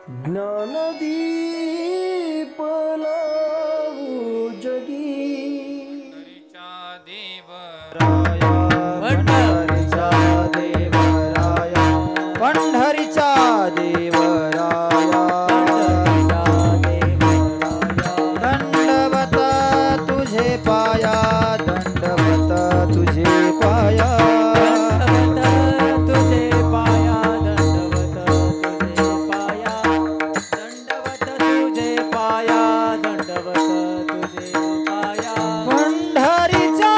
ज्ञानदीप लावू जगी पंढरीचा देवराया पंढरीचा देवराया दंडवत तुझे पाया दंडवत तुझे पाया तुझे पाया दंडवत तुझे पाया दंडवत तुझे पाया दंडवत तुझे पाया पंढरीचा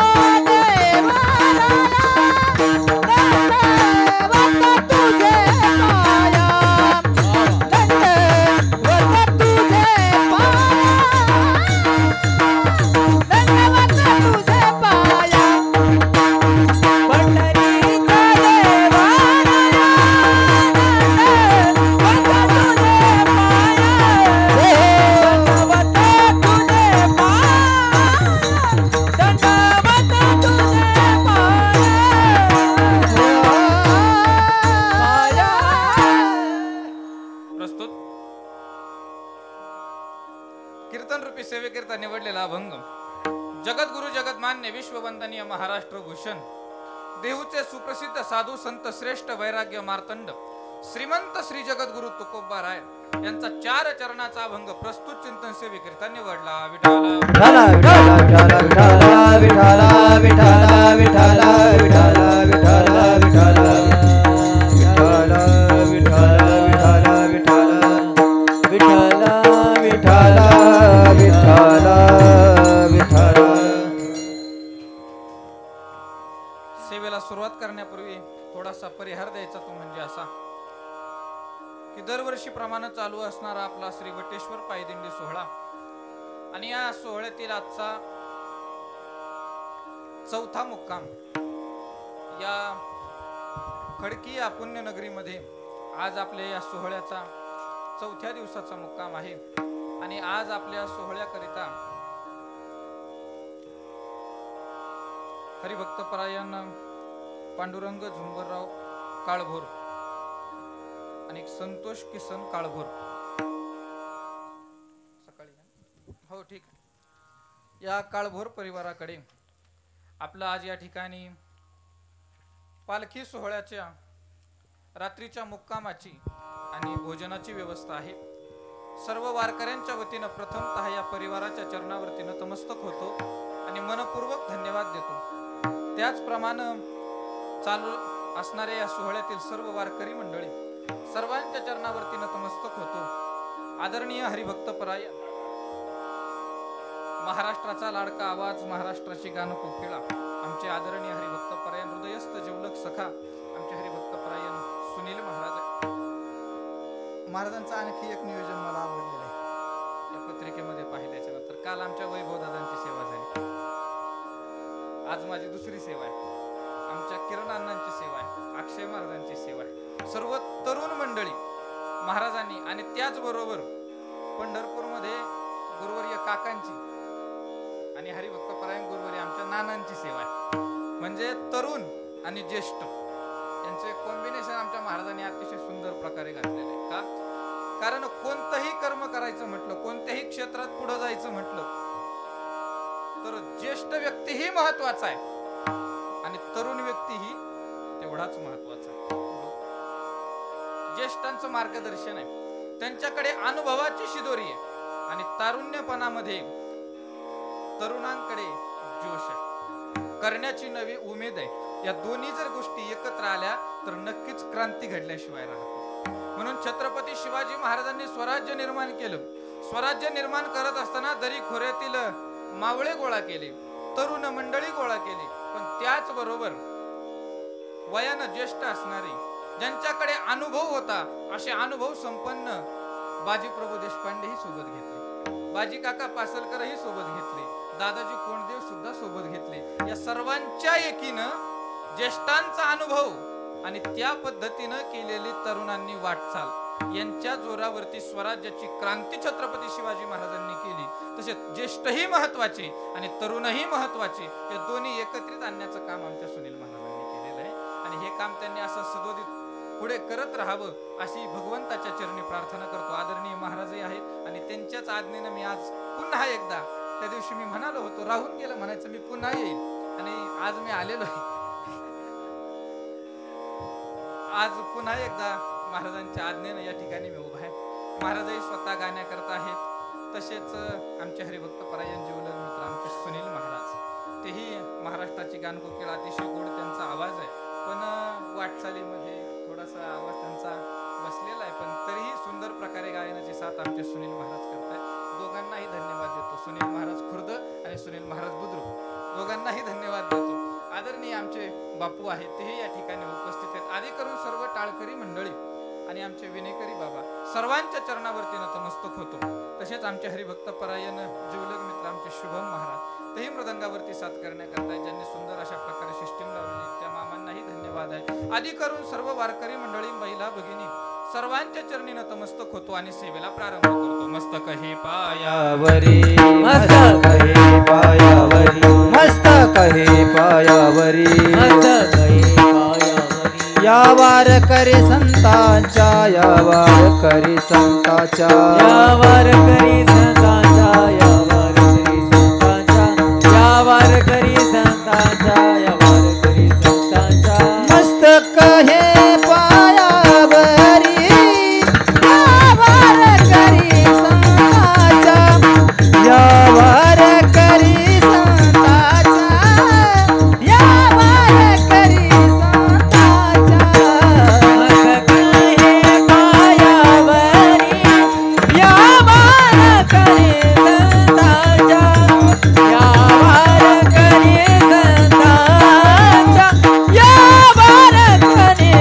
कीर्तन रूपी सेवेकरिता निवडलेला अभंग जगद्गुरु जगतमान्य विश्ववंदनीय महाराष्ट्र भूषण देहूचे सुप्रसिद्ध साधू संत श्रेष्ठ वैराग्य मार्तंड श्रीमंत श्री जगद्गुरु तुकोबा राय यांचा 4 चरणाचा अभंग प्रस्तुत चिंतन सेवेकरिता निवडला. विठाला विठाला विठाला विठाला विठाला विठाला विठाला विठाला विठाला विठाला विठाला विठाला विठाला विठाला. सेवेला सुरुवात करण्यापूर्वी थोडासा परिहार द्यायचा तो म्हणजे असा की दरवर्षीप्रमाणे चालू असणारा आपला श्री वटेश्वर पायदिंडी सोहळा आणि या सोहळ्यातील आजचा 4था मुक्काम या खडकी या पुण्यनगरीमध्ये आज आपल्या या सोहळ्याचा 4थ्या दिवसाचा मुक्काम आहे. आणि आज आपल्या सोहळ्याकरिता हरिभक्तपरायण पांडुरंग झुंबरराव काळभोर आणि संतोष किसन काळभोर सकाळी हो ठीक या काळभोर परिवाराकडे आपला आज या ठिकाणी पालखी सोहळ्याच्या रात्रीच्या मुक्कामाची आणि भोजनाची व्यवस्था आहे. सर्व वारकऱ्यांच्या वतीनं प्रथमतः या परिवाराच्या चरणावरती नतमस्तक होतो आणि मनपूर्वक धन्यवाद देतो. त्याचप्रमाणे चालू असणाऱ्या या सोहळ्यातील सर्व वारकरी मंडळी सर्वांच्या चरणावरती नतमस्तक होतो. आदरणीय हरिभक्तपरायण महाराष्ट्राचा लाडका आवाज महाराष्ट्राची गान कोकिळा आमचे आदरणीय हरिभक्तपरायण हृदयस्थ जिवलक सखा आमचे हरिभक्तपरायण सुनील महाराजांचं आणखी एक नियोजन मला आवडलेलं आहे. या पत्रिकेमध्ये पाहिल्याच्या नंतर काल आमच्या वैभव दादांची सेवा झाली, आज माझी दुसरी सेवा आहे, आमच्या किरण अण्णांची सेवा आहे, अक्षय महाराजांची सेवा आहे. सर्व तरुण मंडळी महाराजांनी आणि त्याचबरोबर पंढरपूरमध्ये गुरुवर्य काकांची आणि हरिभक्तपरायण गुरुवर्य आमच्या नानांची सेवा आहे. म्हणजे तरुण आणि ज्येष्ठ यांचे कॉम्बिनेशन आमच्या महाराजांनी अतिशय सुंदर प्रकारे घातलेले आहे. का? कारण कोणतंही कर्म करायचं म्हटलं, कोणत्याही क्षेत्रात पुढे जायचं म्हटलं तर ज्येष्ठ व्यक्ती ही महत्वाचा आहे आणि तरुण व्यक्ती ही तेवढाच महत्वाचा आहे. ज्येष्ठांचं मार्गदर्शन आहे, त्यांच्याकडे अनुभवाची शिदोरी आहे आणि तारुण्यपणामध्ये तरुणांकडे जोश आहे, करण्याची नवी उमेद आहे. या दोन्ही जर गोष्टी एकत्र आल्या तर नक्कीच क्रांती घडल्याशिवाय राहत. म्हणून छत्रपती शिवाजी महाराजांनी स्वराज्य निर्माण केलं. स्वराज्य निर्माण करत असताना दरी खोऱ्यातील मावळे गोळा केले, तरुण मंडळी गोळा केली, पण त्याचबरोबर वयानं ज्येष्ठ असणारे ज्यांच्याकडे अनुभव होता असे अनुभव संपन्न बाजीप्रभू देशपांडे ही सोबत घेतले, बाजी काका पासलकर ही सोबत घेतले, दादाजी कोंडदेव सुद्धा सोबत घेतले. या सर्वांच्या एकीनं ज्येष्ठांचा अनुभव आणि त्या पद्धतीनं केलेली तरुणांनी वाटचाल यांच्या जोरावरती स्वराज्याची क्रांती छत्रपती शिवाजी महाराजांनी केली. तसेच ज्येष्ठही महत्वाचे आणि तरुणही महत्वाचे, हे दोन्ही एकत्रित आणण्याचं काम आमच्या सुनील महाराजांनी केलेलं आहे. आणि हे काम त्यांनी असं सदोदित पुढे करत राहावं अशी भगवंताच्या चरणी प्रार्थना करतो. आदरणीय महाराजही आहेत आणि त्यांच्याच आज्ञेनं मी आज पुन्हा एकदा, त्या दिवशी मी म्हणालो होतो राहून गेलं म्हणायचं मी पुन्हा येईल, आणि आज मी आलेलो आहे. आज पुन्हा एकदा महाराजांच्या आज्ञेनं या ठिकाणी मी उभा आहे. महाराजही स्वतः गाण्या करत आहेत. तसेच आमचे हरिभक्त परायण जीवलग मित्र आमचे सुनील महाराज, तेही महाराष्ट्राची गानकोकिळ, अतिशय गोड त्यांचा आवाज आहे, पण वाटचालीमध्ये थोडासा आवाज त्यांचा बसलेला आहे, पण तरीही सुंदर प्रकारे गायनाची साथ आमचे सुनील महाराज करतायत. दोघांनाही धन्यवाद देतो. सुनील महाराज खुर्द आणि सुनील महाराज बुद्रुक दोघांनाही धन्यवाद देतो. आदरणीय आमचे बापू आहेत, तेही या ठिकाणी उपस्थित आहेत. आधी करून सर्व टाळकरी मंडळी आणि आमचे विनेकरी बाबा सर्वांच्या चरणावरती नतमस्तक होतो. तसेच आमचे हरिभक्त परायण जीवलग मित्र आमचे शुभम महाराज, तेही मृदंगावरती साथ करण्याकरता ज्यांनी सुंदर अशा प्रकारे सिस्टीम लावलेली, त्या मामांनाही धन्यवाद आहे. आधी करून सर्व वारकरी मंडळी, महिला भगिनी सर्वांच्या चरणी नतमस्तक होतो आणि सेवेला प्रारंभ करतो. मस्तक हे पायावरी, मस्तक हे पायावरी, मस्तक हे पायावरी, मस्तक हे पायावरी. या वारकरी संतांच्या, या वारकरी संतांच्या, या वारकरी संतांच्या, या वारकरी संतांच्या, या वारकरी संतांच्या, या वारकरी संतांच्या. मस्तक हे पायावरी, या वारकरी संतांच्या, या वारकरी संतांच्या, या वारकरी संतांच्या. मस्तक हे पायावरी, या वारकरी संतांच्या, या वारकरी संतांच्या, या वारकरी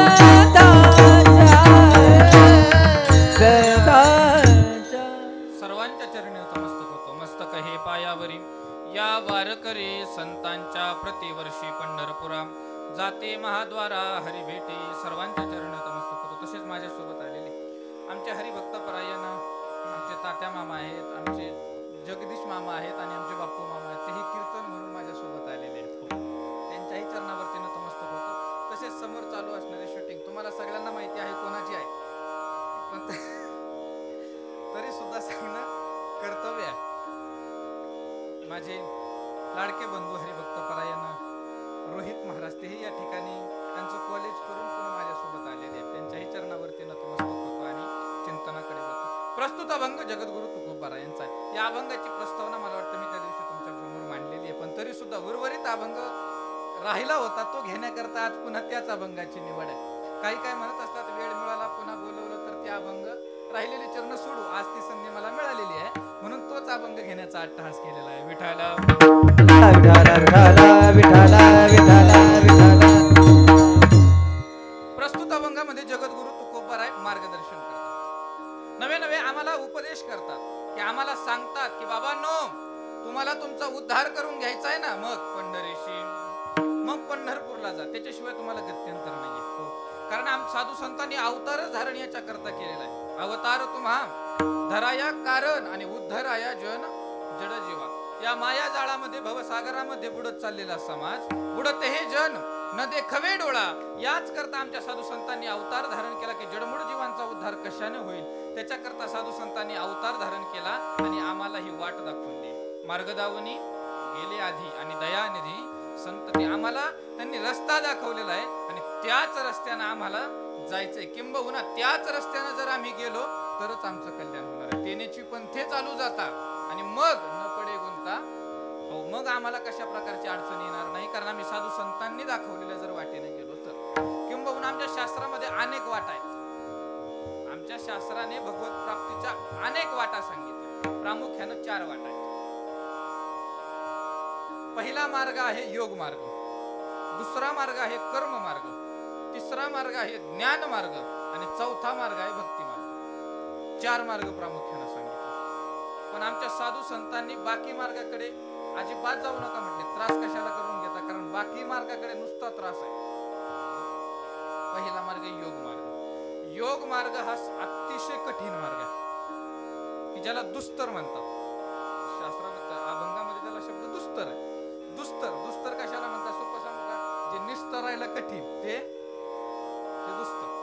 संतांच्या. सर्वांच्या चरणी नतमस्तक होतो. मस्तक हे पायावरी, या वारकरी संतांच्या, प्रतिवर्षी पंढरपुरा जाते महाद्वारा हरी भेटे. सर्वांच्या चरणी नतमस्तक होतो. तसेच माझ्यासोबत आलेले आमचे हरिभक्त परायण आमचे तात्या मामा आहेत, आमचे जगदीश मामा आहेत आणि आमचे बापू मामा आहेत, तेही कीर्तन म्हणून माझ्यासोबत आलेले आहेत. त्यांच्याही चरणावरती नतमस्तक होतो. तसेच समोर चालू असणारे शूटिंग तुम्हाला सगळ्यांना माहिती आहे कोणाची आहे, पण तरी सुद्धा सांगणं कर्तव्य आहे. माझे लाडके बंधू हरिभक्त परायण रोहित महाराज, तेही या ठिकाणी त्यांचं कॉलेज करून पुन्हा माझ्यासोबत आलेले आहेत. त्यांच्याही चरणावरती नतमस्तक होतो आणि चिंतनाकडे होतो. प्रस्तुत अभंग जगद्गुरु तुकोबा यांचा आहे. या अभंगाची प्रस्तावना मला वाटतं मी त्या दिवशी तुमच्या समोर मांडलेली आहे, पण तरी सुद्धा उर्वरित अभंग राहिला होता, तो घेण्याकरता आज पुन्हा त्याच अभंगाची निवड आहे. काही काय म्हणत असतात वेळ मिळाला पुन्हा बोलवलं तर ते अभंग राहिलेले चरण सोडू. आज ती संधी मला मिळालेली आहे म्हणून तोच अभंग घेण्याचा अट्टहास केलेला आहे. विठाला विठाला विठाला विठाला विठाला विठाला. प्रस्तुत अभंगामध्ये जगद्गुरु तुकोबाराय मार्गदर्शन करतात. नवे नवे आम्हाला उपदेश करतात, की आम्हाला सांगतात की बाबांनो तुम्हाला तुमचा उद्धार करून घ्यायचा आहे ना, मग पंढरीशी, मग पंढरपूरला जा, त्याच्याशिवाय तुम्हाला गत्यंतर नाहीये. कारण साधू संतांनी अवतार धारण याच्या करता केलेला आहे. अवतार तुम्हा धराया कारण आणि उद्धराया जन जड जीवा. या माया जाळामध्ये भवसागरामध्ये बुडत चाललेला समाज, बुडत हे जन न देखवे डोळा, याच करता आमच्या साधू संतांनी अवतार धारण केला की जडमूड जीवांचा उद्धार कशाने होईल. त्याच्याकरता साधू संतांनी अवतार धारण केला आणि आम्हाला ही वाट दाखवून दिली. मार्गदावनी गेले आधी आणि दयानिधी संत, ते आम्हाला त्यांनी रस्ता दाखवलेला आहे आणि त्याच रस्त्यानं आम्हाला जायचंय. किंबहुना त्याच रस्त्यानं जर आम्ही गेलो तरच आमचं कल्याण होणार आहे. तेनेची पंथे चालू जाता आणि मग न पडे गुंता, हो मग आम्हाला कशा प्रकारची अडचण येणार नाही, कारण आम्ही साधू संतांनी दाखवलेल्या जर वाटेने गेलो तर. किंबहुना आमच्या शास्त्रामध्ये अनेक वाटा आहेत. आमच्या शास्त्राने भगवत प्राप्तीच्या अनेक वाटा सांगितल्या. प्रामुख्यानं 4 वाटा आहेत. पहिला मार्ग आहे योग मार्ग, दुसरा मार्ग आहे कर्म मार्ग, तिसरा मार्ग आहे ज्ञान मार्ग आणि चौथा मार्ग आहे भक्ती मार्ग. 4 मार्ग प्रामुख्याने सांगितले. पण आमच्या साधू संतांनी बाकी मार्गाकडे अजिबात जाऊ नका म्हटले. त्रास कशाला करून घेता, कारण बाकी मार्गाकडे नुसता त्रास आहे. पहिला मार्ग योग मार्ग. योग मार्ग हा अतिशय कठीण मार्ग आहे की ज्याला दुस्तर म्हणतात. शास्त्रामध्ये अभंगामध्ये त्याला शब्द दुस्तर आहे. दुस्तर, दुस्तर कशाला म्हणतात सोपं सांगू का, जे निस्तरायला कठीण ते दुस्तर.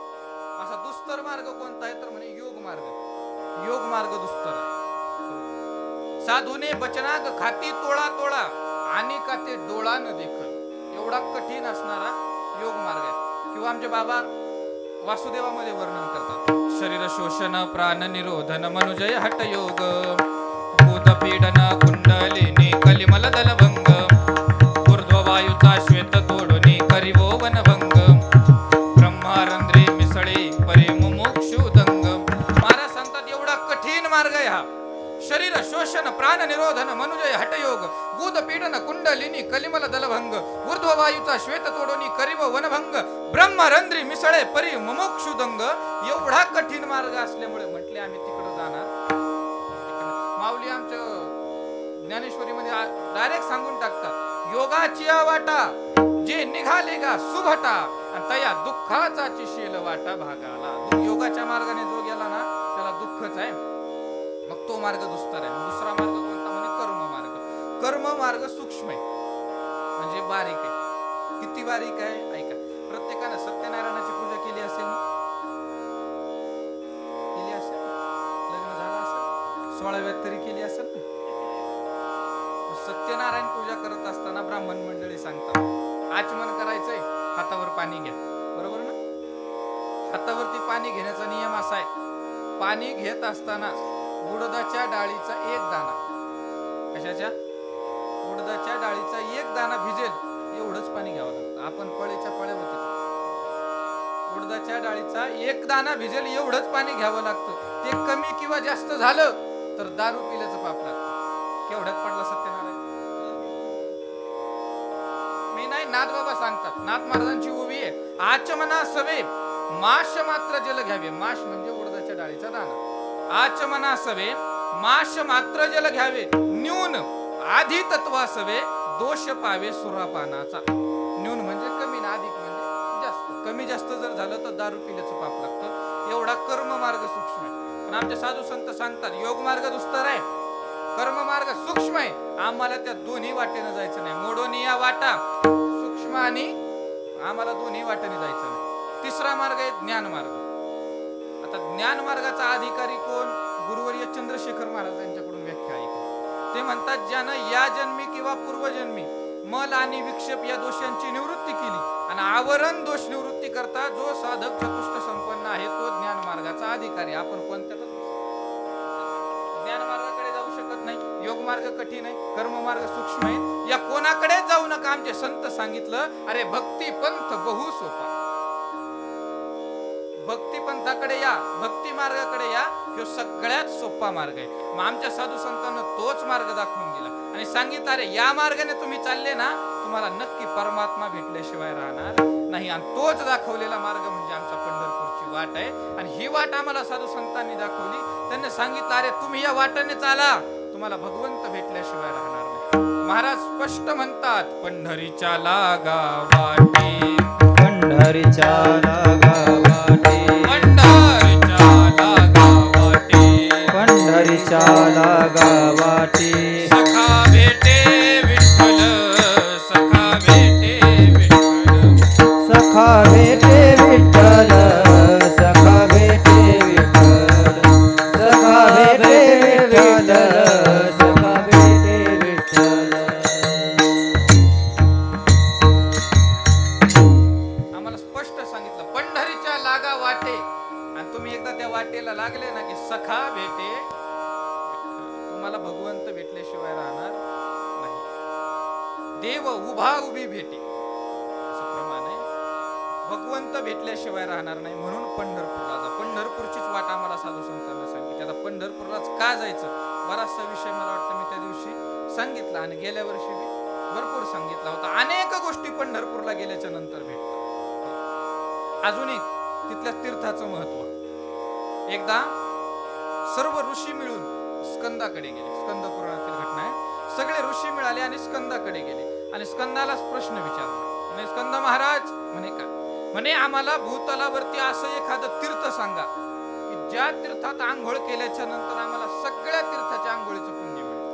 दुस्तर मार्ग कोणता आहे तर म्हणे योग मार्ग. योग मार्ग दुस्तर आहे. साधूने बचनाग खाती तोळा तोळा आणि का ते डोळा न देखल, एवढा कठीण असणारा योग मार्ग आहे. किंवा आमचे बाबा वासुदेवामध्ये वर्णन करतात, शरीर शोषण प्राण निरोधन मनुजय हट योग भूत पीडन कुंडलिनी कलिमल दलभंग ऊर्ध्ववायूचा श्वेत तोडुनी करिवो वनभंग ब्रह्मारंध्रे मिसळे परी मुमुक्षुदंग. महाराज सांगतात एवढा कठीण मार्ग आहे हा. शरीर शोषण प्राण निरोधन मनुजय हटयोग भूत पीडन कुंडलिनी कलिमल दलभंग ऊर्ध्ववायूचा श्वेत तोडोनी करिव वनभंग ब्रह्मरंध्री मिसळे परी मुमुक्षुदंग. एवढा कठीण मार्ग असल्यामुळे म्हटले आम्ही तिकडे जाणार. माऊली आमच्या ज्ञानेश्वरीमध्ये डायरेक्ट सांगून टाकतात, योगाची वाटा जे निघाले गा सुभटा आणि तया दुःखाचा चिशील वाटा भागाला. योगाच्या मार्गाने जो गेला ना त्याला दुःखच आहे, मग तो मार्ग दुस्तर आहे. दुसरा मार्ग कोणता म्हणे कर्म मार्ग. कर्म मार्ग सूक्ष्म आहे म्हणजे बारीक आहे. किती बारीक आहे ऐका. प्रत्येकाने सत्यनारायणाची पूजा केली असेल ना, केली असेल, लग्न झालं असेल, 16व्यात तरी केली असेल ना. सत्यनारायण पूजा करत असताना ब्राह्मण मंडळी सांगतात आचमन करायचंय, हातावर पाणी घ्या. बरोबर ना. हातावरती पाणी घेण्याचा नियम असा आहे, पाणी घेत असताना उडदाच्या डाळीचा एक दाणा, कशाच्या, उडदाच्या डाळीचा एक दाणा भिजेल एवढंच पाणी घ्यावं लागतं. आपण पळीच्या पळे होते, उडदाच्या डाळीचा एक दाणा भिजेल एवढंच पाणी घ्यावं लागतं. ते कमी किंवा जास्त झालं तर दारू पिल्याचं पाप लागतं. केवढ्यात पडला सत्यनारायण. मी नाही, नाथ बाबा सांगतात, नाथ महाराजांची ओवी आहे, आचमना सवे माश मात्र जल घ्यावे. माश म्हणजे उडदाच्या डाळीचा दाणा. आचमना सवे माश मात्र जल घ्यावे न्यून आधी तत्वासवे दोष पावे सुरापानाचा. न्यून म्हणजे कमी ना अधिक म्हणजे जास्त. कमी जास्त जर झालं तर दारू पिल्याचं पाप लागतं. एवढा कर्म मार्ग सूक्ष्म आहे. पण आमचे साधू संत सांगतात योग मार्ग दुस्तर आहे, कर्म मार्ग सूक्ष्म आहे. आम्हाला त्या दोन्ही वाटेने जायचं नाही. मोडोनी या वाटा सूक्ष्म आणि आम्हाला दोन्ही वाटेने जायचं नाही. तिसरा मार्ग आहे ज्ञान मार्ग. आता ज्ञान मार्गाचा अधिकारी कोण, गुरुवर्य चंद्रशेखर महाराज यांच्याकडून व्याख्या ऐकली. ते म्हणतात ज्यानं या जन्मी किंवा पूर्वजन्मी मल आणि विक्षेप या दोषांची निवृत्ती केली आणि आवरण दोष निवृत्ती करता जो साधक चतुष्ट संपन्न आहे तो ज्ञान मार्गाचा अधिकारी. आपण कोणत्या ज्ञान मार्गाकडे जाऊ शकत नाही. योग मार्ग कठीण आहे, कर्म मार्ग सूक्ष्म आहे. या कोणाकडे जाऊ नका. आमचे संत सांगितलं, अरे भक्ती पंथ बहु सोपा. भक्ती पंथाकडे या, भक्ती मार्गाकडे या, हे सगळ्यात सोपा मार्ग आहे. मग आमच्या साधू संतांना तोच मार्ग दाखवून दिला आणि सांगितलं, अरे या मार्गाने तुम्ही चालले ना तुम्हाला नक्की परमात्मा भेटल्याशिवाय राहणार नाही. आणि तोच दाखवलेला मार्ग म्हणजे आमच्या पंढरपूरची वाट आहे. आणि ही वाट आम्हाला साधू संतांनी दाखवली. त्यांनी सांगितलं, अरे तुम्ही या वाटेने चाला, तुम्हाला भगवंत भेटल्याशिवाय राहणार नाही. महाराज स्पष्ट म्हणतात, पंढरीच्या लागा वाटे, पंढरीच्या लागा वाटे, पंढरीच्या लागा वाटे, पंढरीच्या लागा वाटे, सखा भेटे विठ्ठल, सखा भेटे विठ्ठल, सखा भेटे विठ्ठल, सखा भेटे विठ्ठल, सखा भेटे विठ्ठल, सखा भेटे विठ्ठल. आम्हाला स्पष्ट सांगितलं पंढरीच्या लागा वाटे. आणि तुम्ही एकदा त्या वाटेला लागले ना की सखा भेटे, तुम्हाला भगवंत भेटल्याशिवाय राहणार नाही. देव उभा उभी भेटे असं प्रमाण आहे. भगवंत भेटल्याशिवाय राहणार नाही. म्हणून पंढरपूरला जा. पंढरपूरचीच वाट आम्हाला साधू संतांना सांगितली. आता पंढरपूरलाच का जायचं, बराचसा विषय मला वाटतं मी त्या दिवशी सांगितला आणि गेल्या वर्षी मी भरपूर सांगितला होता. अनेक गोष्टी पंढरपूरला गेल्याच्या नंतर भेटतात. अजून एक तिथल्या तीर्थाचं महत्व. एकदा सर्व ऋषी मिळून स्कंदाकडे गेले. स्कंद पुराणातील घटना आहे. सगळे ऋषी मिळाले आणि स्कंदाकडे गेले आणि स्कंदालाच प्रश्न विचारला. म्हणे स्कंद महाराज, म्हणे का, म्हणे आम्हाला भूतलावरती असं एखादं तीर्थ सांगा की ज्या तीर्थात आंघोळ केल्याच्या नंतर आम्हाला सगळ्या तीर्थाच्या आंघोळीचं पुण्य मिळतं.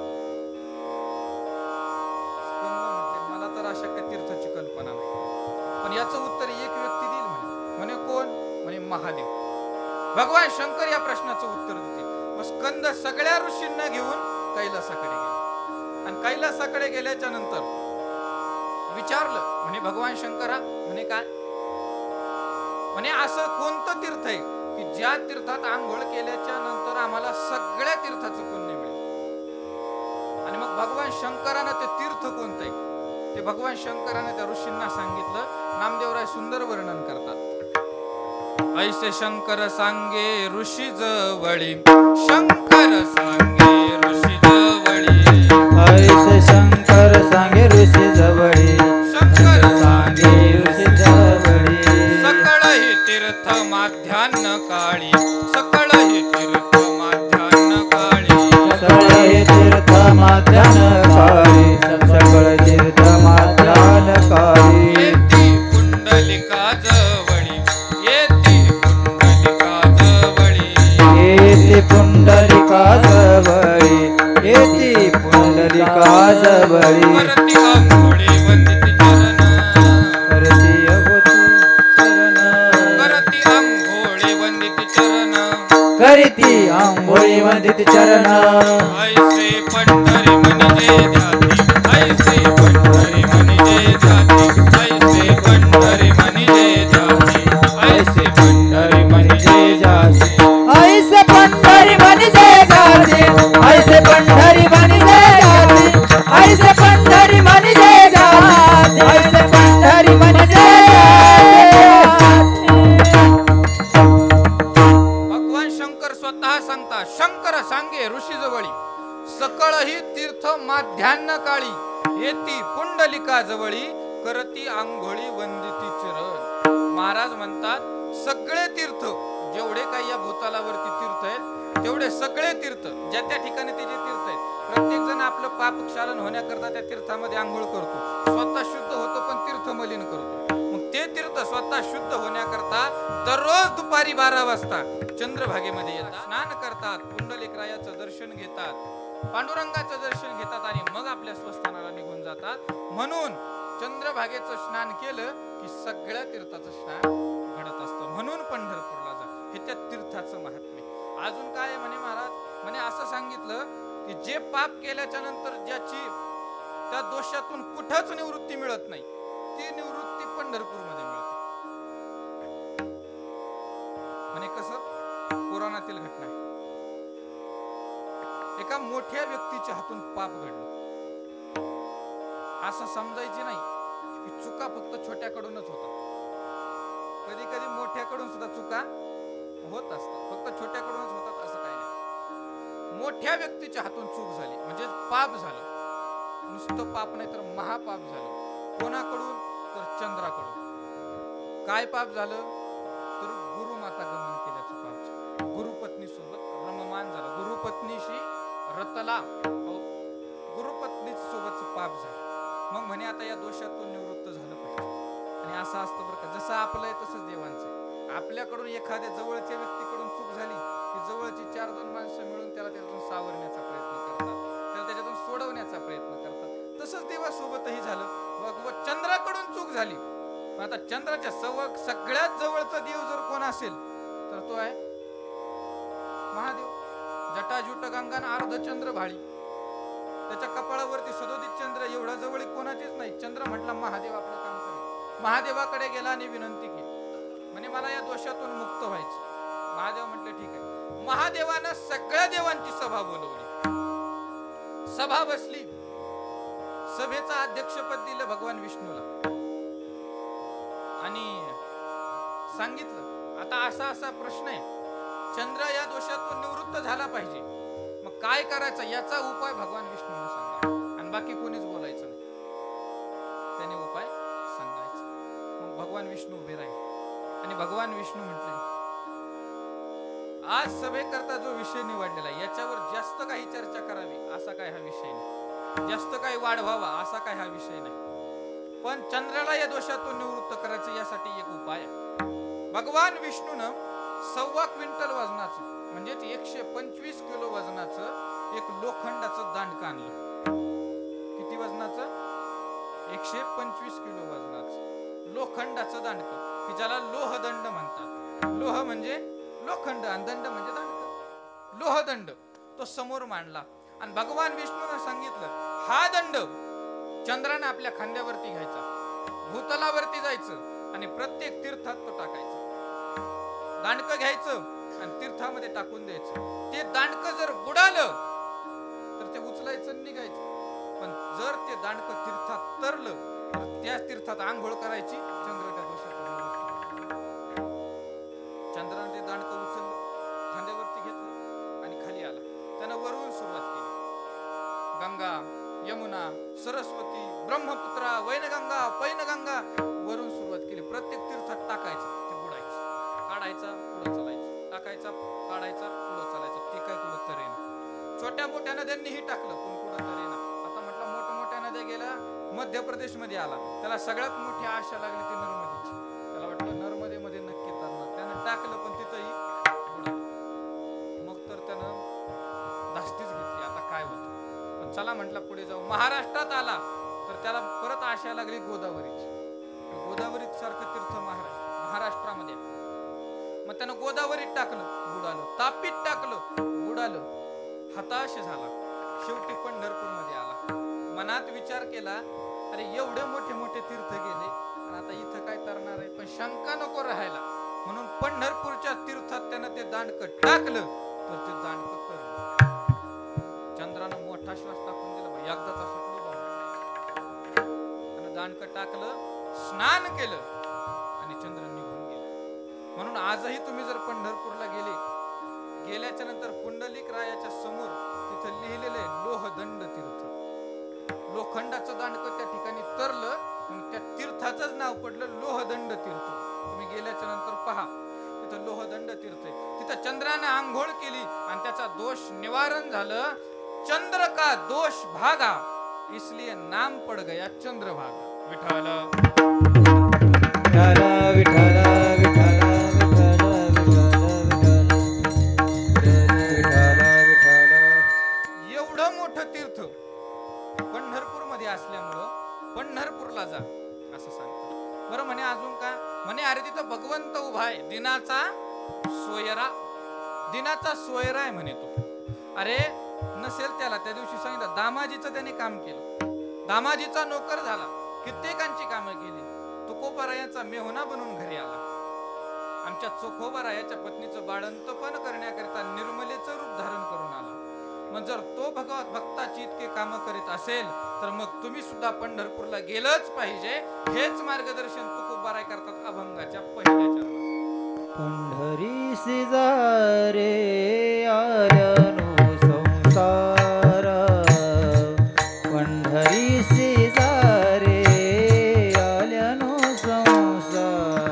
स्कंद म्हटले, मला तर अशा काही तीर्थाची कल्पना नाही, पण याचं उत्तर एक व्यक्ती देईल. म्हणे कोण, म्हणे महादेव. भगवान शंकर या प्रश्नाचं उत्तर देतील. मग स्कंद सगळ्या ऋषींना घेऊन कैलासाकडे गेले आणि कैलासाकडे गेल्याच्या नंतर विचारलं, म्हणे भगवान शंकरा, म्हणे काय, म्हणे असं कोणतं तीर्थ आहे की ज्या तीर्थात आंघोळ केल्याच्या नंतर आम्हाला सगळ्या तीर्थाचं पुण्य मिळेल. आणि मग भगवान शंकरानं ते तीर्थ कोणतं आहे ते भगवान शंकरानं त्या ऋषींना सांगितलं. नामदेवराय सुंदर वर्णन करतात. ऐसे शंकर सांगे ऋषी जवळी, शंकर सांगे ऋषी जवळी, ऐसे शंकर सांगे ऋषी जवळी, शंकर सांगे ऋषी जवळी. सकळ ही तीर्थ माध्यान्न काळी, सकळ ही तीर्थ माध्यान्न काळी, सकळ हे तीर्थ माध्यान काळी, सकळ तीर्थ माध्यान काळी. येती पुंडलिका जवळी, येती पुंडलिका जवळी, येती पुंडलिका जवळी, येती पुंडलिका जवळी. वरती आंघोळी वंदित चरण, करती अगोती चरण, वरती आंघोळी वंदित चरण, करीती आंघोळी वंदित चरण. ऐसे पंढरी म्हणजे जाती, ऐसे पंढरी म्हणजे जाती, ऐसे पंढरी म्हणजे जाती, ऐसे पंढरी म्हणजे जाती. ऐसे पंढरी म्हणजे जाती, ऐसे पंढरी म्हणजे जाती, ऐसे पंढरी म्हणजे जाती, ऐसे पंढरी म्हणजे भगवान शंकर स्वतः सांगतात, शंकर सांगे ऋषी जवळी, सकळ ही तीर्थ माध्यान्न काळी, येती पुंडलिका जवळी, करती आंघोळी वंदिती चरण. महाराज म्हणतात सगळे तीर्थ जेवढे काही या भूतलावरती तीर्थ आहेत तेवढे सगळे तीर्थ ज्या त्या ठिकाणी ते जे तीर्थ आहेत, प्रत्येक जण आपलं पाप क्षालन होण्याकरता त्या तीर्थामध्ये आंघोळ करतो, स्वतः शुद्ध होतो पण तीर्थ मलिन करतो. मग ते तीर्थ स्वतः शुद्ध होण्याकरता दररोज दुपारी 12 वाजता चंद्रभागेमध्ये येतात, स्नान करतात, पुंडलिकरायाचं दर्शन घेतात, पांडुरंगाचं दर्शन घेतात आणि मग आपल्या स्वस्थानाला निघून जातात. म्हणून चंद्रभागेचं स्नान केलं की सगळ्या तीर्थाचं स्नान घडत असतं. म्हणून पंढरपूरला जा, हे त्या तीर्थाचं महात्म्य. अजून काय म्हणे महाराज, म्हणे असं सांगितलं की जे पाप केल्याच्या नंतर ज्याची त्या दोषातून कुठंच निवृत्ती मिळत नाही, ती निवृत्ती पंढरपूरमध्ये मिळते. म्हणे कसं, पुराणातील घटना आहे. एका मोठ्या व्यक्तीच्या हातून पाप घडलं. असं समजायचे नाही की चुका फक्त छोट्याकडूनच होतात. कधी कधी मोठ्याकडून सुद्धा चुका होत असतात, फक्त छोट्याकडूनच होतात असं काही नाही. मोठ्या व्यक्तीच्या हातून चूक झाली म्हणजे पाप झालं. नुसतं पाप नाही तर महापाप झालं. कोणाकडून तर चंद्राकडून. काय पाप झालं तर गुरुमाता गमन केल्याचं पाप झालं. गुरुपत्नी सोबत रममान झालं, गुरुपत्नीशी रतला, गुरुपत्नी सोबतचं पाप झालं. मग म्हणे आता या दोषातून निवृत्त झालं पाहिजे. आणि असं असतं बरं का, जसं आपलं आहे तसंच देवांचं आहे. आपल्याकडून एखाद्या जवळच्या व्यक्तीकडून चूक झाली की जवळची 4-2 माणसं मिळून त्याला त्याच्यातून सावरण्याचा प्रयत्न करतात, त्याला त्याच्यातून सोडवण्याचा प्रयत्न करतात. तसंच देवासोबतही झालं. व चंद्राकडून चूक झाली, आता चंद्राच्या सगळ्यात जवळचा देव जर कोण असेल तर तो आहे महादेव. जटाजूट गंगान अर्धचंद्र भाळी, त्याच्या कपाळावरती सदोदित चंद्र, एवढा जवळ कोणाचीच नाही. चंद्र म्हटला महादेव आपलं काम करेल. महादेवाकडे गेला आणि विनंती केली, म्हणे मला या दोषातून मुक्त व्हायचं. महादेव म्हटले ठीक आहे. महादेवानं सगळ्या देवांची सभा बोलवली, सभा बसली. सभेचं अध्यक्षपद दिलं भगवान विष्णूला आणि सांगितलं आता असा असा प्रश्न आहे, चंद्र या दोषातून निवृत्त झाला पाहिजे, मग काय करायचं याचा उपाय भगवान विष्णूने सांगा आणि बाकी कोणीच बोलायचं नाही. त्याने उपाय सांगायचा. मग भगवान विष्णू उभे राहिले आणि भगवान विष्णू म्हटले आज सभेकरता जो विषय निवडलेला याच्यावर जास्त काही चर्चा करावी असा काय हा विषय नाही, जास्त काही वाढ व्हावा असा काय हा विषय नाही, पण चंद्राला या दोषातून निवृत्त करायचं यासाठी एक उपाय आहे. भगवान विष्णूनं 1.25 क्विंटल वजनाचं म्हणजे 125 किलो वजनाचं एक लोखंडाचं दांडकं आणलं. किती वजनाचं? 125 किलो वजनाचं लोखंडाचं दांडकं की ज्याला लोहदंड म्हणतात. लोह म्हणजे लोखंड आणि दंड म्हणजे दांडक, लोहदंड तो समोर मांडला आणि भगवान विष्णूने सांगितलं हा दंड चंद्राने आपल्या खांद्यावरती घ्यायचा, भूतलावरती जायचं आणि प्रत्येक तीर्थात तो टाकायचा. दांडकं घ्यायचं आणि तीर्थामध्ये टाकून द्यायचं. ते दांडकं जर बुडालं तर ते उचलायचं निघायचं, पण जर ते दांडकं तीर्थात तरलं तर त्या तीर्थात आंघोळ करायची. चंद्र त्या दिवशी चंद्राने ते दांडकं उचललं, खांद्यावरती घेतलं आणि खाली आला. त्यानं वरून सुरुवात केली. गंगा, यमुना, सरस्वती, ब्रह्मपुत्रा, वैनगंगा, पैनगंगा वरून सुरुवात केली. प्रत्येक तीर्थात टाकायचं, ते बुडायचं, काढायचा पुढं चालायचं, टाकायचा काढायचा पुढं चालायचं. ते काय तुला तरेना. छोट्या मोठ्या नद्यांनीही टाकलं पण पुढं तरेना. आता म्हटलं मोठ्या मोठ्या नद्या गेला, मध्य प्रदेश मध्ये आला, त्याला सगळ्यात मोठी आशा लागली ती नर्मदेची. त्याला वाटलं नर्मदेमध्ये नक्की तरणार. त्यानं टाकलं पण तिथंही बुडालं. मग तर त्यानं धास्तीच घेतली, आता काय होतं. पण चला म्हटलं पुढे जाऊ. महाराष्ट्रात आला तर त्याला परत आशा लागली गोदावरीची. गोदावरी सारखं तीर्थ महाराष्ट्रामध्ये. मग त्यानं गोदावरीत टाकलं, बुडालं. तापीत टाकलं, बुडालं. हताश झाला. शेवटी पंढरपूर मध्ये आला. मनात विचार केला, अरे एवढे मोठे मोठे तीर्थ गेले आणि आता इथं काय करणार आहे. पण शंका नको राहायला म्हणून पंढरपूरच्या तीर्थात त्यानं ते दांडकं टाकलं तर ते दांडकं तरलं. चंद्रानं मोठा श्वास टाकून दिला, एकदाचा सुटलो बाबा. त्यानं दांडकं टाकलं, स्नान केलं आणि चंद्र निघून गेला. म्हणून आजही तुम्ही जर पंढरपूरला गेल्याच्या नंतर पुंडलिक रायाच्या समोर तिथं लिहिलेले लोहदंड तीर्थ. लोखंडाचं दांडकं त्या ठिकाणी तरलं म्हणून त्या तीर्थाचंच नाव पडलं लोहदंड तीर्थ. तुम्ही गेल्याच्या नंतर पहा, तिथं लोहदंड तीर्थ आहे. तिथं चंद्राने आंघोळ केली आणि त्याचा दोष निवारण झालं. चंद्र का दोष भागा इसलिए नाम पड़ गया चंद्रभागा. विठ्ठल विठ्ठल विठ्ठल विठ्ठल तीर्थ पंढरपूर मध्ये असल्यामुळं पंढरपूरला जा असं सांगतात. बरं म्हणे अजून का म्हणे, अरे तिथं भगवंत उभा आहे, दिनाचा सोयरा. दिनाचा सोयरा आहे म्हणे तो. अरे नसेल त्याला त्या दिवशी सांगितलं दामाजीचं त्याने काम केलं, दामाजीचा नोकर झाला, कित्येकांची कामं केली. तुकोबारायाचा मेहुणा बनून घरी आला. आमच्या चोखोबारायाच्या पत्नीचं बाळंतपण करण्याकरिता निर्मलेचं रूप धारण करून आला. मग जर तो भक्ताची इतके काम करीत असेल तर मग तुम्ही सुद्धा पंढरपूरला गेलंच पाहिजे. हेच मार्गदर्शन तुकोबाराय करतात अभंगाच्या पहिल्या चरणात. पंढरी सिजारे आल्यानो संसार, पंढरी सिजारे आल्यानो संसार.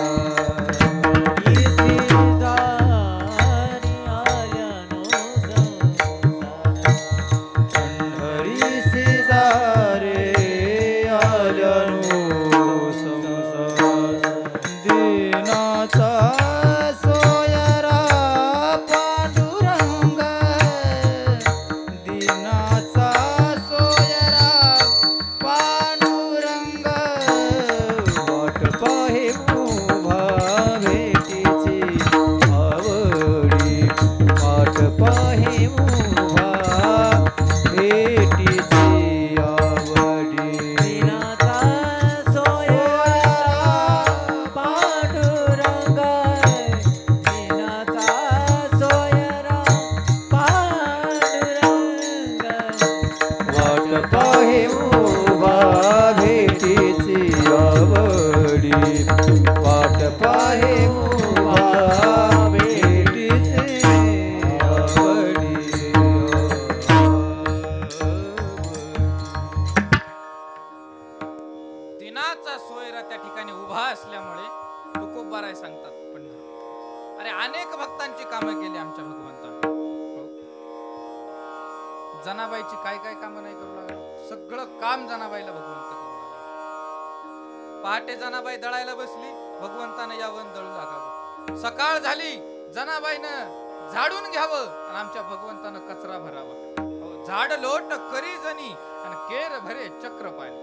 जनाबाईची काय काय कामं नाही करू लागलं, सगळं काम जनाबाईला भगवंत करू लागला. पहाटे जनाबाई दळायला बसली, भगवंतानं यावं दळू लागावं. सकाळ झाली, जनाबाईनं झाडून घ्यावं आणि आमच्या भगवंतानं कचरा भरावा. झाड लोट करी जनी आणि केर भरे चक्र पाणी.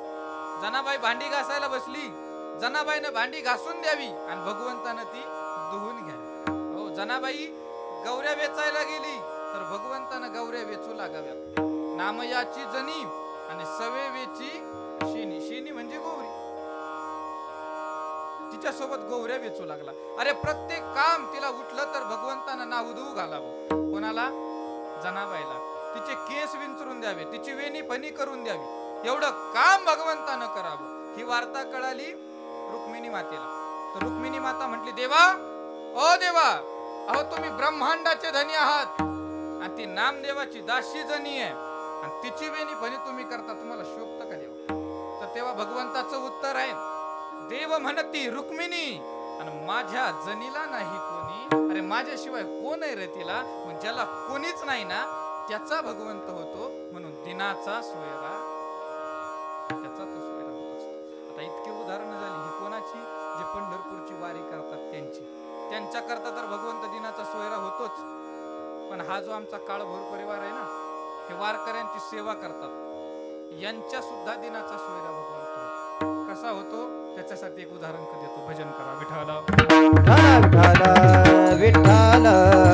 जनाबाई भांडी घासायला बसली, जनाबाईनं भांडी घासून द्यावी आणि भगवंतानं ती धुवून घ्याव्या. हो, जनाबाई गौऱ्या वेचायला गेली तर भगवंतानं गौऱ्या वेचू लागाव्या. नामयाची जनी आणि सवे वेची शेनी. शेनी म्हणजे गौरी. तिच्यासोबत गौऱ्या वेचू लागला. अरे प्रत्येक काम तिला उठलं तर भगवंतानं नाव धुवू घालावं. कोणाला? जनाबाईला. तिचे केस विंचरून द्यावे, तिची वेणी फणी करून द्यावी, एवढं काम भगवंतानं करावं. ही वार्ता कळाली रुक्मिणी मातेला. तर रुक्मिणी माता म्हटली, देवा, ओ देवा, अहो तुम्ही ब्रह्मांडाचे धनी आहात आणि ती नामदेवाची दासी जनी आहे आणि तिची वेणी फणी तुम्ही करता, तुम्हाला शोभतं का देवा? तर तेव्हा भगवंताचं उत्तर आहे, देव म्हणती रुक्मिणी आणि माझ्या जनीला नाही कोणी. अरे माझ्याशिवाय कोण आहे रे तिला? पण ज्याला कोणीच नाही ना त्याचा भगवंत होतो. म्हणून दिनाचा सोयरा त्याचा तो सोयरा होत असतो. आता इतके उदाहरण झाली. ही कोणाची? जे पंढरपूरची वारी करतात त्यांची. त्यांच्या करता तर भगवंत दिनाचा सोयरा होतोच. पण हा जो आमचा काळभोर परिवार आहे ना, हे वारकऱ्यांची सेवा करतात, यांच्या सुद्धा दिनाचा सोयरा भगवंत होतो. कसा होतो त्याच्यासाठी एक उदाहरण देतो. भजन करा. विठाला विठाला विठाला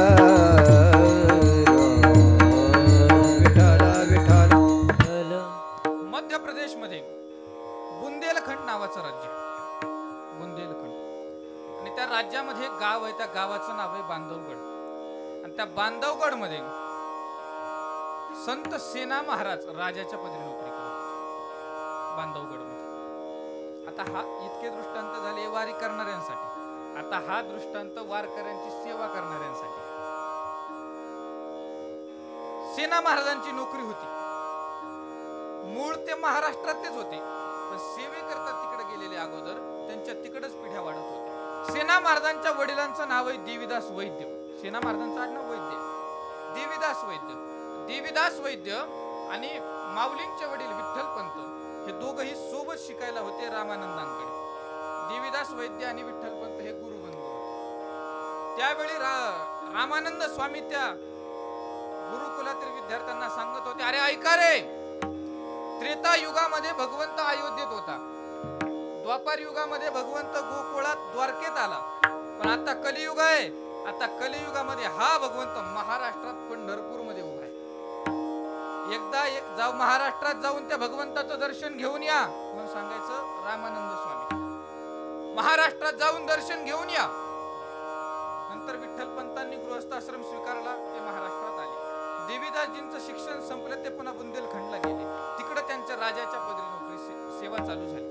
मध्य प्रदेश मध्ये बुंदेलखंड नावाचं राज्य. बुंदेलखंड. आणि त्या राज्यामध्ये एक गाव आहे. त्या गावाचं नाव आहे बांधवगड. आणि त्या बांधवगड मध्ये संत सेना महाराज राजाच्या पदी नोकरी करत. बांधवगड मध्ये. आता हा इतके दृष्टांत झाले वारी करणाऱ्यांसाठी. आता हा दृष्टांत वारकऱ्यांची सेवा करणाऱ्यांसाठी. सेना महाराजांची नोकरी होती. मूळ ते महाराष्ट्रातलेच होते, पण सेवेकरता तिकडे गेलेले अगोदर त्यांच्या तिकडेच पिढ्या वाढत होत्या. सेना महाराजांच्या वडिलांचं नाव आहे देवीदास वैद्य. सेना महाराजांचं आडनाव वैद्य. देवीदास वैद्य. देवीदास वैद्य आणि माऊलींचे वडील विठ्ठलपंत हे दोघही सोबत शिकायला होते रामानंदांकडे. देवीदास वैद्य आणि विठ्ठलपंत हे गुरुबंधू होते. त्यावेळी रामानंद स्वामी त्या गुरुकुलातील विद्यार्थ्यांना सांगत होते, अरे ऐका रे, त्रेता युगामध्ये भगवंत अयोध्येत होता, द्वापार युगामध्ये भगवंत गोकुळात द्वारकेत आला, पण आता कलियुग आहे. आता कलियुगामध्ये हा भगवंत महाराष्ट्रात पंढरपूर मध्ये उभा आहे. एकदा जाऊ महाराष्ट्रात जाऊन त्या भगवंताचं दर्शन घेऊन या म्हणून सांगायचं रामानंद स्वामी. महाराष्ट्रात जाऊन दर्शन घेऊन या. नंतर विठ्ठलपंतांनी गृहस्थाश्रम स्वीकारला. ते महाराष्ट्रात आले. देवीदासजींचं शिक्षण संपलं. ते पुन्हा बुंदेलखंडला गेले. तिकडे त्यांच्या राजाच्या पदरी नोकरी सेवा चालू झाली.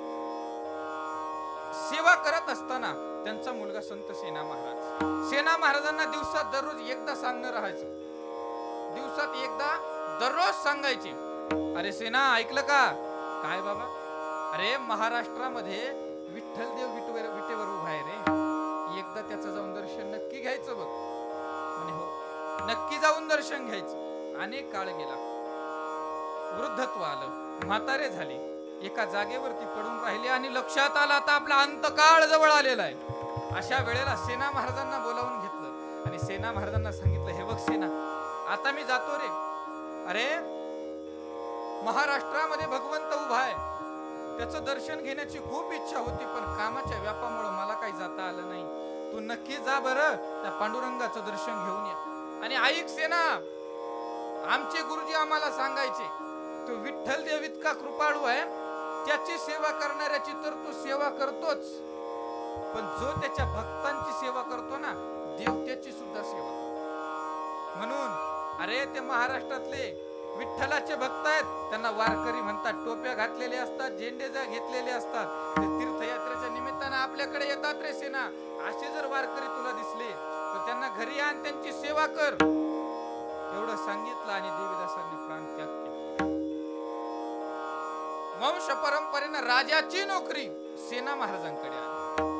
सेवा करत असताना त्यांचा मुलगा संत सेना महाराज. सेना महाराजांना दिवसात दररोज एकदा सांगणं राहायचं. दिवसात एकदा दररोज सांगायचे, अरे सेना ऐकलं का? काय बाबा? अरे महाराष्ट्रामध्ये विठ्ठल देव विटेवर उभा आहे रे, एकदा त्याचं जाऊन दर्शन नक्की घ्यायचं बघ. म्हणे हो, नक्की जाऊन दर्शन घ्यायचं. अनेक काळ गेला. वृद्धत्व आलं, म्हातारे झाले, एका जागेवरती पडून राहिले आणि लक्षात आलं आता आपला अंतकाळ जवळ आलेला आहे. अशा वेळेला सेना महाराजांना बोलावून घेतलं आणि सेना महाराजांना सांगितलं, हे बघ सेना, आता मी जातो रे. अरे महाराष्ट्रामध्ये भगवंत उभा आहे, त्याचं दर्शन घेण्याची खूप इच्छा होती, पण कामाच्या व्यापामुळे मला काही जाता आलं नाही. तू नक्की जा बरं, त्या पांडुरंगाचं दर्शन घेऊन या. आणि ऐक सेना, आमचे गुरुजी आम्हाला सांगायचे, तो विठ्ठल देव इतका कृपाळू आहे, त्याची सेवा करणाऱ्याची तर तो सेवा करतोच, पण जो त्याच्या भक्तांची सेवा करतो ना, देव त्याची सुद्धा सेवा करतो. म्हणून अरे ते महाराष्ट्रातले विठ्ठलाचे भक्त आहेत, त्यांना वारकरी म्हणतात. टोप्या घातलेले असतात, झेंडे घेतलेले असतात. ते तीर्थयात्रेच्या निमित्तानं आपल्याकडे येतात रे सेना. असे जर वारकरी तुला दिसले तर त्यांना घरी आण, त्यांची सेवा कर. एवढं सांगितलं आणि देवीदासांनी प्राण त्याग केला. वंश परंपरेनं राजाची नोकरी सेना महाराजांकडे आली.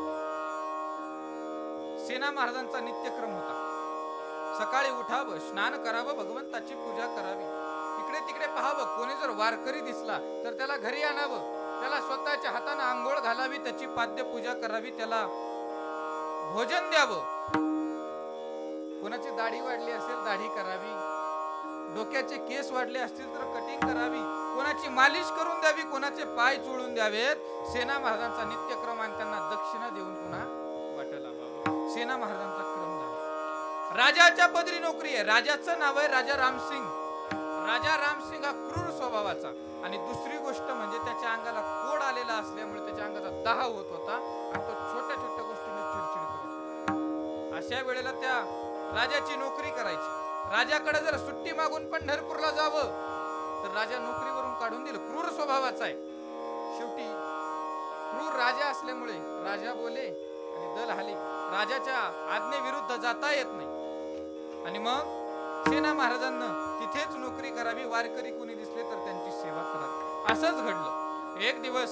सेना महाराजांचा नित्यक्रम होता, सकाळी उठावं, स्नान करावं, भगवंताची पूजा करावी, इकडे तिकडे पाहावं. कोणी जर वारकरी दिसला तर त्याला घरी आणावं, त्याला स्वतःच्या हाताने आंघोळ घालावी, त्याची पाद्य पूजा करावी, त्याला भोजन द्यावं. कोणाची दाढी वाढली असेल दाढी करावी, डोक्याचे केस वाढले असतील तर कटिंग करावी, कोणाची मालिश करून द्यावी, कोणाचे पाय चोळून द्यावेत. सेना महाराजांचा नित्यक्रम आणि त्यांना दक्षिणा देऊन पुन्हा वाट लावावं. सेना महाराजांचा क्रम झाला. राजाच्या पदरी नोकरी आहे. राजाचं नाव आहे राजा रामसिंग. राजा रामसिंग हा क्रूर स्वभावाचा, आणि दुसरी गोष्ट म्हणजे त्याच्या अंगाला कोड आलेला असल्यामुळे त्याच्या अंगाचा दाह होत होता आणि तो छोट्या छोट्या गोष्टीने चिडचिड करत होता. अशा वेळेला त्या राजाची नोकरी करायची. राजाकडे जर सुट्टी मागून पंढरपूरला जावं तर राजा नोकरीवरून काढून दिलं. क्रूर स्वभावाचा आहे. शेवटी क्रूर राजा असल्यामुळे राजा बोले आणि दल हाले. राजाच्या आज्ञेविरुद्ध जाता येत नाही. आणि मग सेना महाराजांना तिथेच नोकरी करावी. वारकरी कोणी दिसले तर त्यांची सेवा करावी. असंच घडलं. एक दिवस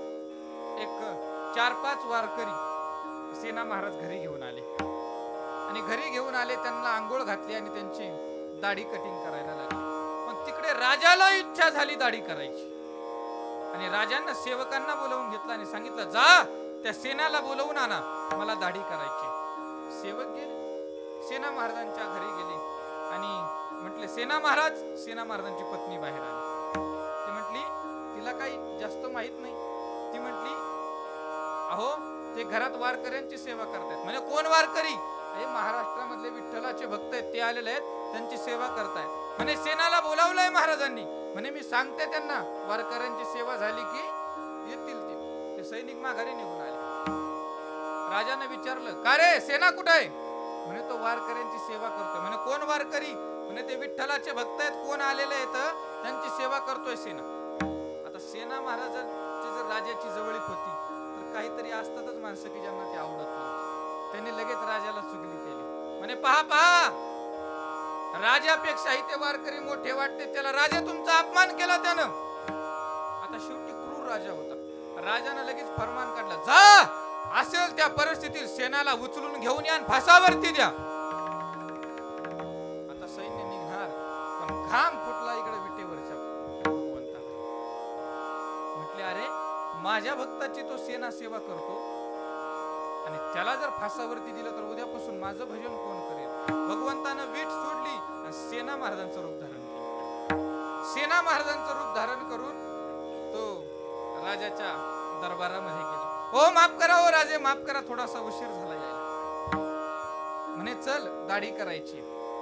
एक 4-5 वारकरी सेना महाराज घरी घेऊन आले, आणि घरी घेऊन आले, त्यांना आंघोळ घातली आणि त्यांची दाढी कटिंग करायला लागली. पण तिकडे राजाला इच्छा झाली दाढी करायची, आणि राजांना सेवकांना बोलवून घेतलं आणि सांगितलं, जा त्या सेनाला बोलवून आणा, मला दाढी करायची. सेवक गेले, सेना महाराजांच्या घरी गेले आणि म्हटले, सेना महाराज. सेना महाराजांची पत्नी बाहेर आली. ती म्हटली, तिला काही जास्त माहित नाही. ती म्हटली, अहो ते घरात वारकऱ्यांची सेवा करतायत. म्हणजे कोण वारकरी? हे महाराष्ट्रामधले विठ्ठलाचे भक्त आहेत, ते आलेले आहेत, त्यांची सेवा करतायत. म्हणे सेनाला बोलावलंय महाराजांनी. म्हणे मी सांगते त्यांना, वारकऱ्यांची सेवा झाली की येतील ते सैनिक माघारी निघून आले. राजाने विचारलं, का रे सेना कुठे आहे? म्हणे तो वारकऱ्यांची सेवा करतोय. म्हणे कोण वारकरी? म्हणे ते विठ्ठलाचे भक्त आहेत, कोण आलेले आहेत, त्यांची सेवा करतोय सेना. आता सेना महाराजांची जर राजाची जवळीक होती तर काहीतरी असतातच माणसं की ज्यांना ते आवडत नाही. त्यांनी लगेच राजाला चुगली केली. म्हणे पहा पहा, राजापेक्षाही ते वारकरी मोठे वाटते, त्याला राजा तुमचा अपमान केला त्यानं. आता शेवटी क्रूर राजा होता. राजानं लगेच फरमान काढला, जा असेल त्या परिस्थितीत सेनाला उचलून घेऊन या, फासावरती द्या. आता सैन्य निघणार, पण घाम फुटला इकडे विटेवरच्या भगवंताला. म्हटले, अरे माझ्या भक्ताची तो सेना सेवा करतो आणि त्याला जर फासावरती दिलं तर उद्यापासून माझं भजन कोण करेल? भगवंतानं वीट सोडली आणि सेना महाराजांचं रूप धारण केलं. सेना महाराजांचं रूप धारण करून तो राजाच्या दरबारामध्ये गेला. हो माफ करा, हो राजे माफ करा, थोडासा उशीर झाला यायला. म्हणे चल दाढी करायची.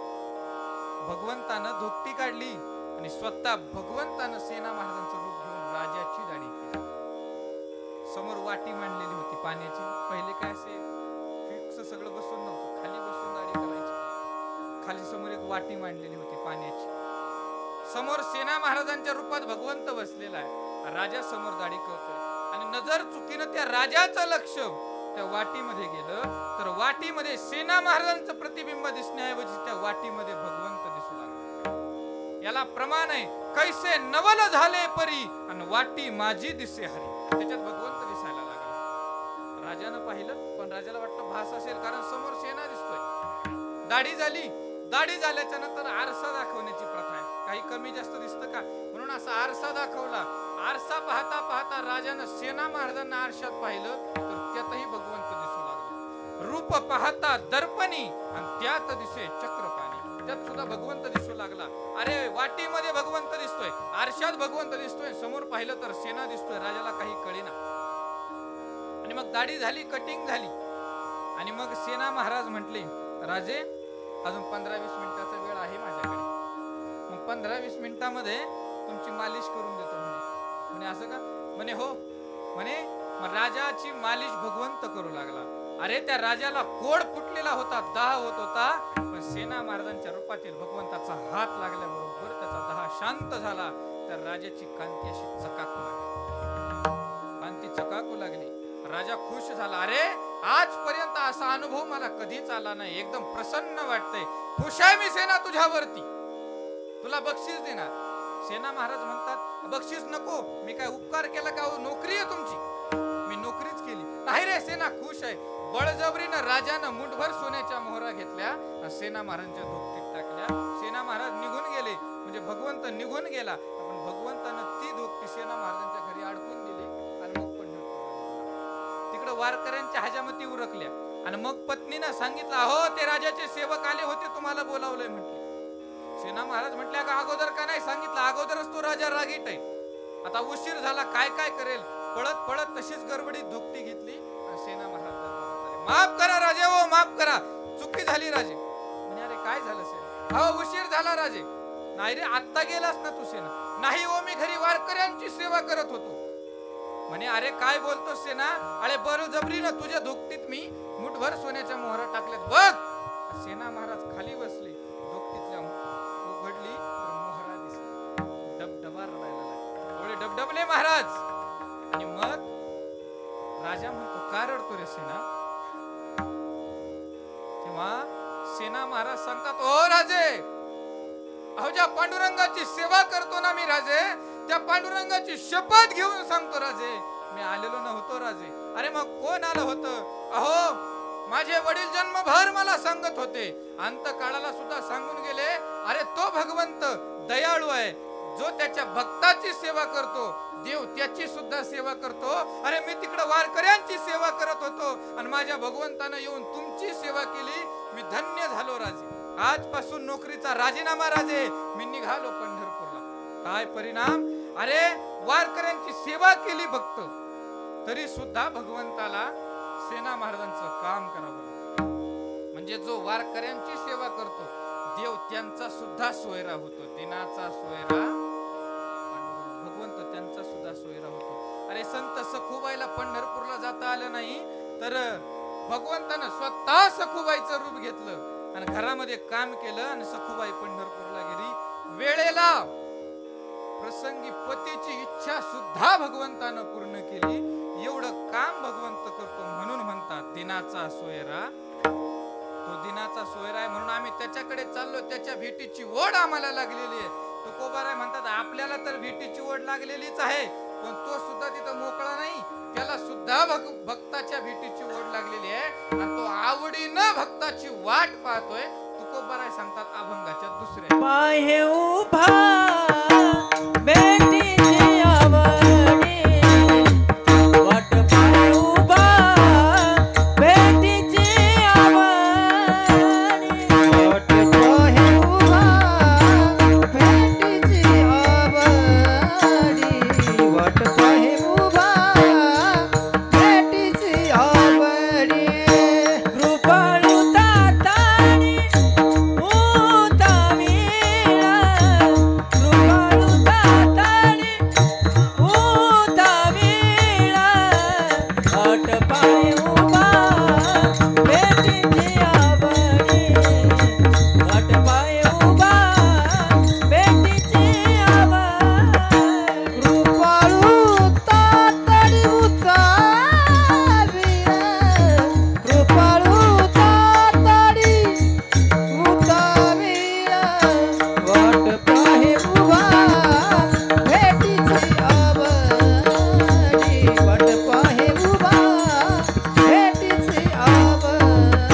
भगवंतानं धोकटी काढली आणि स्वतः भगवंतानं सेना महाराजांचं रूप घेऊन राजाची दाढी केली. समोर वाटी मांडलेली होती पाण्याची. पहिले काय असे फिक्स सगळं बसून नव्हतं, खाली बसून दाढी करायची. खाली समोर एक वाटी मांडलेली होती पाण्याची. समोर सेना महाराजांच्या रूपात भगवंत बसलेला आहे. राजा समोर दाढी करतोय आणि नजर चुकीनं त्या राजाचं लक्ष त्या वाटीमध्ये गेलं तर वाटीमध्ये सेना महाराजांचं प्रतिबिंब दिसण्याऐवजी त्या वाटीमध्ये भगवंत दिसू लागला. याला प्रमाण आहे, कैसे नवल झाले परी आणि वाटी माझी दिसे हरी. त्याच्यात भगवंत दिसायला लागला. राजानं पाहिलं, पण राजाला वाटलं भास असेल, कारण समोर सेना दिसतोय. दाढी झाली. दाढी झाल्याच्या नंतर आरसा दाखवण्याची प्रथा आहे. काही कमी जास्त दिसतं का म्हणून असा आरसा दाखवला. आरसा पाहता पाहता राजानं सेना महाराजांना आरशात पाहिलं तर त्यातही भगवंत दिसू लागला. रूप पाहता दर्पणी आणि त्यात दिसे चक्रपाणी. त्यात सुद्धा भगवंत दिसू लागला. अरे वाटीमध्ये भगवंत दिसतोय, आरशात भगवंत दिसतोय, समोर पाहिलं तर सेना दिसतोय. राजाला काही कळेना. आणि मग दाढी झाली, कटिंग झाली, आणि मग सेना महाराज म्हटले, राजे अजून 15-20 मिनिटाचा वेळ आहे माझ्याकडे. मग 15-20 मिनिटामध्ये तुमची मालिश करून देतो. म्हणे असं का? म्हणे हो. म्हणे मग राजाची मालिश भगवंत करू लागला. अरे त्या राजाला कोड फुटलेला होता, दाह होत होता, पण सेना महाराजांच्या रूपातील भगवंताचा हात लागल्याबरोबर त्याचा दाह शांत झाला. त्या राजाची कांती अशी चकाकू लागली. कांती चकाकू लागली. राजा खुश झाला. अरे आजपर्यंत असा अनुभव मला कधीच आला नाही. एकदम प्रसन्न वाटतंय. खुश आहे मी सेना तुझ्यावरती, तुला बक्षीस देणार. सेना महाराज म्हणतात, बक्षीस नको, मी काय उपकार केला का? नोकरी आहे तुमची, मी नोकरीच केली. नाही रे, सेना खुश आहे. बळजबरीनं राजानं मुठभर सोन्याच्या मोहरा घेतल्या, सेना महाराजांच्या धोकटीत टाकल्या. सेना महाराज निघून गेले, म्हणजे भगवंत निघून गेला. पण भगवंतानं ती धोकटी सेना महाराजांच्या घरी अडकून दिली आणि मग पंढरपूर तिकडे वारकऱ्यांच्या हजामती उरकल्या. आणि मग पत्नीनं सांगितलं, अहो ते राजाचे सेवक आले होते, तुम्हाला बोलावलंय म्हटले. सेना महाराज म्हटल्या का अगोदर का नाही सांगितलं? अगोदरच तो राजा रागीट आहे, आता उशीर झाला, काय काय करेल. पळत पळत तशीच गडबडीत धोकटी घेतली आणि सेना महाराज माफ करा राजे, हो माफ करा, चुकी झाली राजे. म्हणे अरे काय झालं सेना? अहो उशीर झाला राजे. नाही रे, आत्ता गेलास ना तू सेना? नाही हो, मी घरी वारकऱ्यांची सेवा करत होतो. म्हणे अरे काय बोलतोस सेना? अरे बळजबरीनं तुझ्या धोक्तीत मी मुठभर सोन्याच्या मोहरा टाकल्यात बघ. सेना महाराज खाली बसले, धोक्तीतल्या उघडली तर मोहरा दिसला. डबडबा रडायला लागला, डोळे डबडबले महाराज. आणि मग राजा म्हणतो का रडतो रे सेना? तेव्हा सेना महाराज सांगतात ओ राजे, अहो ज्या पांडुरंगाची सेवा करतो ना मी राजे, त्या पांडुरंगाची शपथ घेऊन सांगतो राजे, मी आलेलो नव्हतो राजे. अरे मग कोण आलं होतं? अहो माझे वडील जन्मभर मला सांगत होते, अंत काळाला सुद्धा सांगून गेले, अरे तो भगवंत दयाळू आहे, जो त्याच्या भक्ताची सेवा करतो देव त्याची सुद्धा सेवा करतो. अरे मी तिकडे वारकऱ्यांची सेवा करत होतो आणि माझ्या भगवंतानं येऊन तुमची सेवा केली, मी धन्य झालो राजे. आजपासून नोकरीचा राजीनामा राजे, मी निघालो पंढरपूरला. काय परिणाम? अरे वारकऱ्यांची सेवा केली भक्त, तरी सुद्धा भगवंताला सेना महाराजांचं काम करावं. म्हणजे जो वारकऱ्यांची सेवा करतो देव त्यांचा सुद्धा सोयरा होतो. दिनाचा सोयरा भगवंत त्यांचा सुद्धा सोयरा होतो. अरे संत सखुबाईला पंढरपूरला जाता आलं नाही, तर भगवंतानं स्वतः सखुबाईचं रूप घेतलं आणि घरामध्ये काम केलं आणि सखुबाई पंढरपूरला गेली. वेळेला प्रसंगी पतीची इच्छा सुद्धा भगवंतानं पूर्ण केली. एवढं काम भगवंत करतो म्हणून म्हणतात दिनाचा सोयरा. तो दिनाचा सोयरा आहे म्हणून आम्ही त्याच्याकडे चाललो, त्याच्या भेटीची ओढ आम्हाला लागलेली आहे. तुकोबाराय म्हणतात आपल्याला तर भेटीची ओढ लागलेलीच आहे, पण तो सुद्धा तिथं मोकळा नाही, त्याला सुद्धा भक्ताच्या भेटीची ओढ लागलेली आहे आणि तो आवडीनं भक्ताची वाट पाहतोय. तुकोबाराय सांगतात अभंगाच्या दुसऱ्या पाहे उभा भेटीची आवडी, वाट पाहे उभा भेटीची आवडी, वाट पाहे उभा भेटीची आवडी, वाट पाहे उभा भेटीची आवडी. कृपाळू ताताणी उतावीळा, कृपाळू ताताणी उतावीळा, वाट पाहे उभा भेटीची आवडी, वाट पाहे उभा भेटीची आवडी. कृपाळू ताताणी उतावीळा, कृपाळू ताताणी उतावीळा, वाट पाहे उभा भेटीची आवडी, वाट पाहे उभा भेटीची आवडी.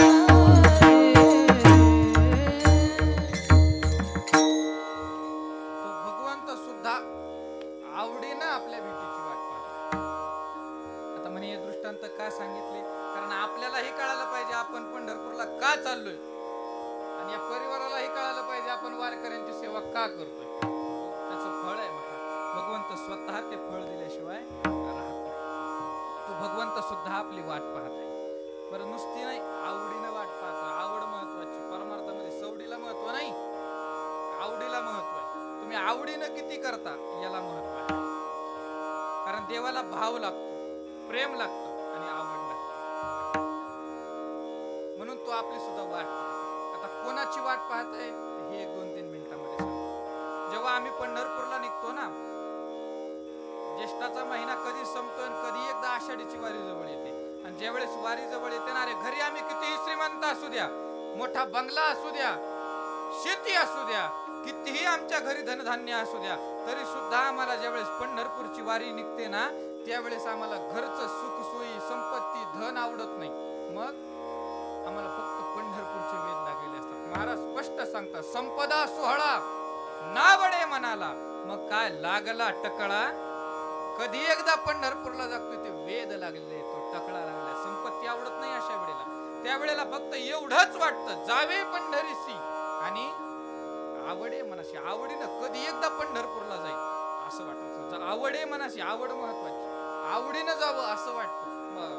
तो भगवंत सुद्धा आवडीनं आपल्या भेटीची वाट पाहतो. आता म्हणे हे दृष्टांत का सांगितले? कारण आपल्यालाही कळायला पाहिजे आपण पंढरपूरला का चाललोय आणि या परिवारालाही कळायला पाहिजे आपण वारकऱ्यांची सेवा का करतोय. त्याचं फळ आहे बघा, भगवंत स्वतः ते फळ दिल्याशिवाय राहत नाही. तो भगवंत सुद्धा आपली वाट पाहत आहे. बरं नुसती नाही, आवडीनं वाट पाहतो. आवड महत्वाची. परमार्थामध्ये सवडीला महत्व नाही, आवडीला महत्व आहे. तुम्ही आवडीनं किती करता याला महत्व आहे. कारण देवाला भाव लागतो, प्रेम लागतं आणि आवड लागते. म्हणून तो आपली सुद्धा वाट पाहतो. आता कोणाची वाट पाहत आहे हे 1-2-3 मिनिटांमध्ये सांगतो. जेव्हा आम्ही पंढरपूरला निघतो ना, ज्येष्ठाचा महिना कधी संपतो आणि कधी एकदा आषाढीची वारी जवळ येते. आणि ज्यावेळेस वारी जवळ येते ना, अरे घरी आम्ही कितीही श्रीमंत असू द्या, मोठा बंगला असू द्या, शेती असू द्या, कितीही आमच्या घरी धनधान्य असू द्या, तरी सुद्धा आम्हाला ज्यावेळेस पंढरपूरची वारी निघते ना, त्यावेळेस आम्हाला घरचं सुख सोयी संपत्ती धन आवडत नाही. मग आम्हाला फक्त पंढरपूरचे वेद लागलेले असतात. महाराज स्पष्ट सांगतात, संपदा सोहळा नावडे मनाला. मग काय लागला टकळा, कधी एकदा पंढरपूरला जातोय ते वेद लागलेले, तो टकळा लागला. संपत्ती आवडत नाही अशा वेळेला. त्यावेळेला फक्त एवढंच वाटतं, जावे पंढरीसी आणि आवडे मनाशी. आवडीनं कधी एकदा पंढरपूरला जाईल असं वाटतं. आवडे मनाशी, आवड महत्वाची, आवडीनं जावं असं वाटतं.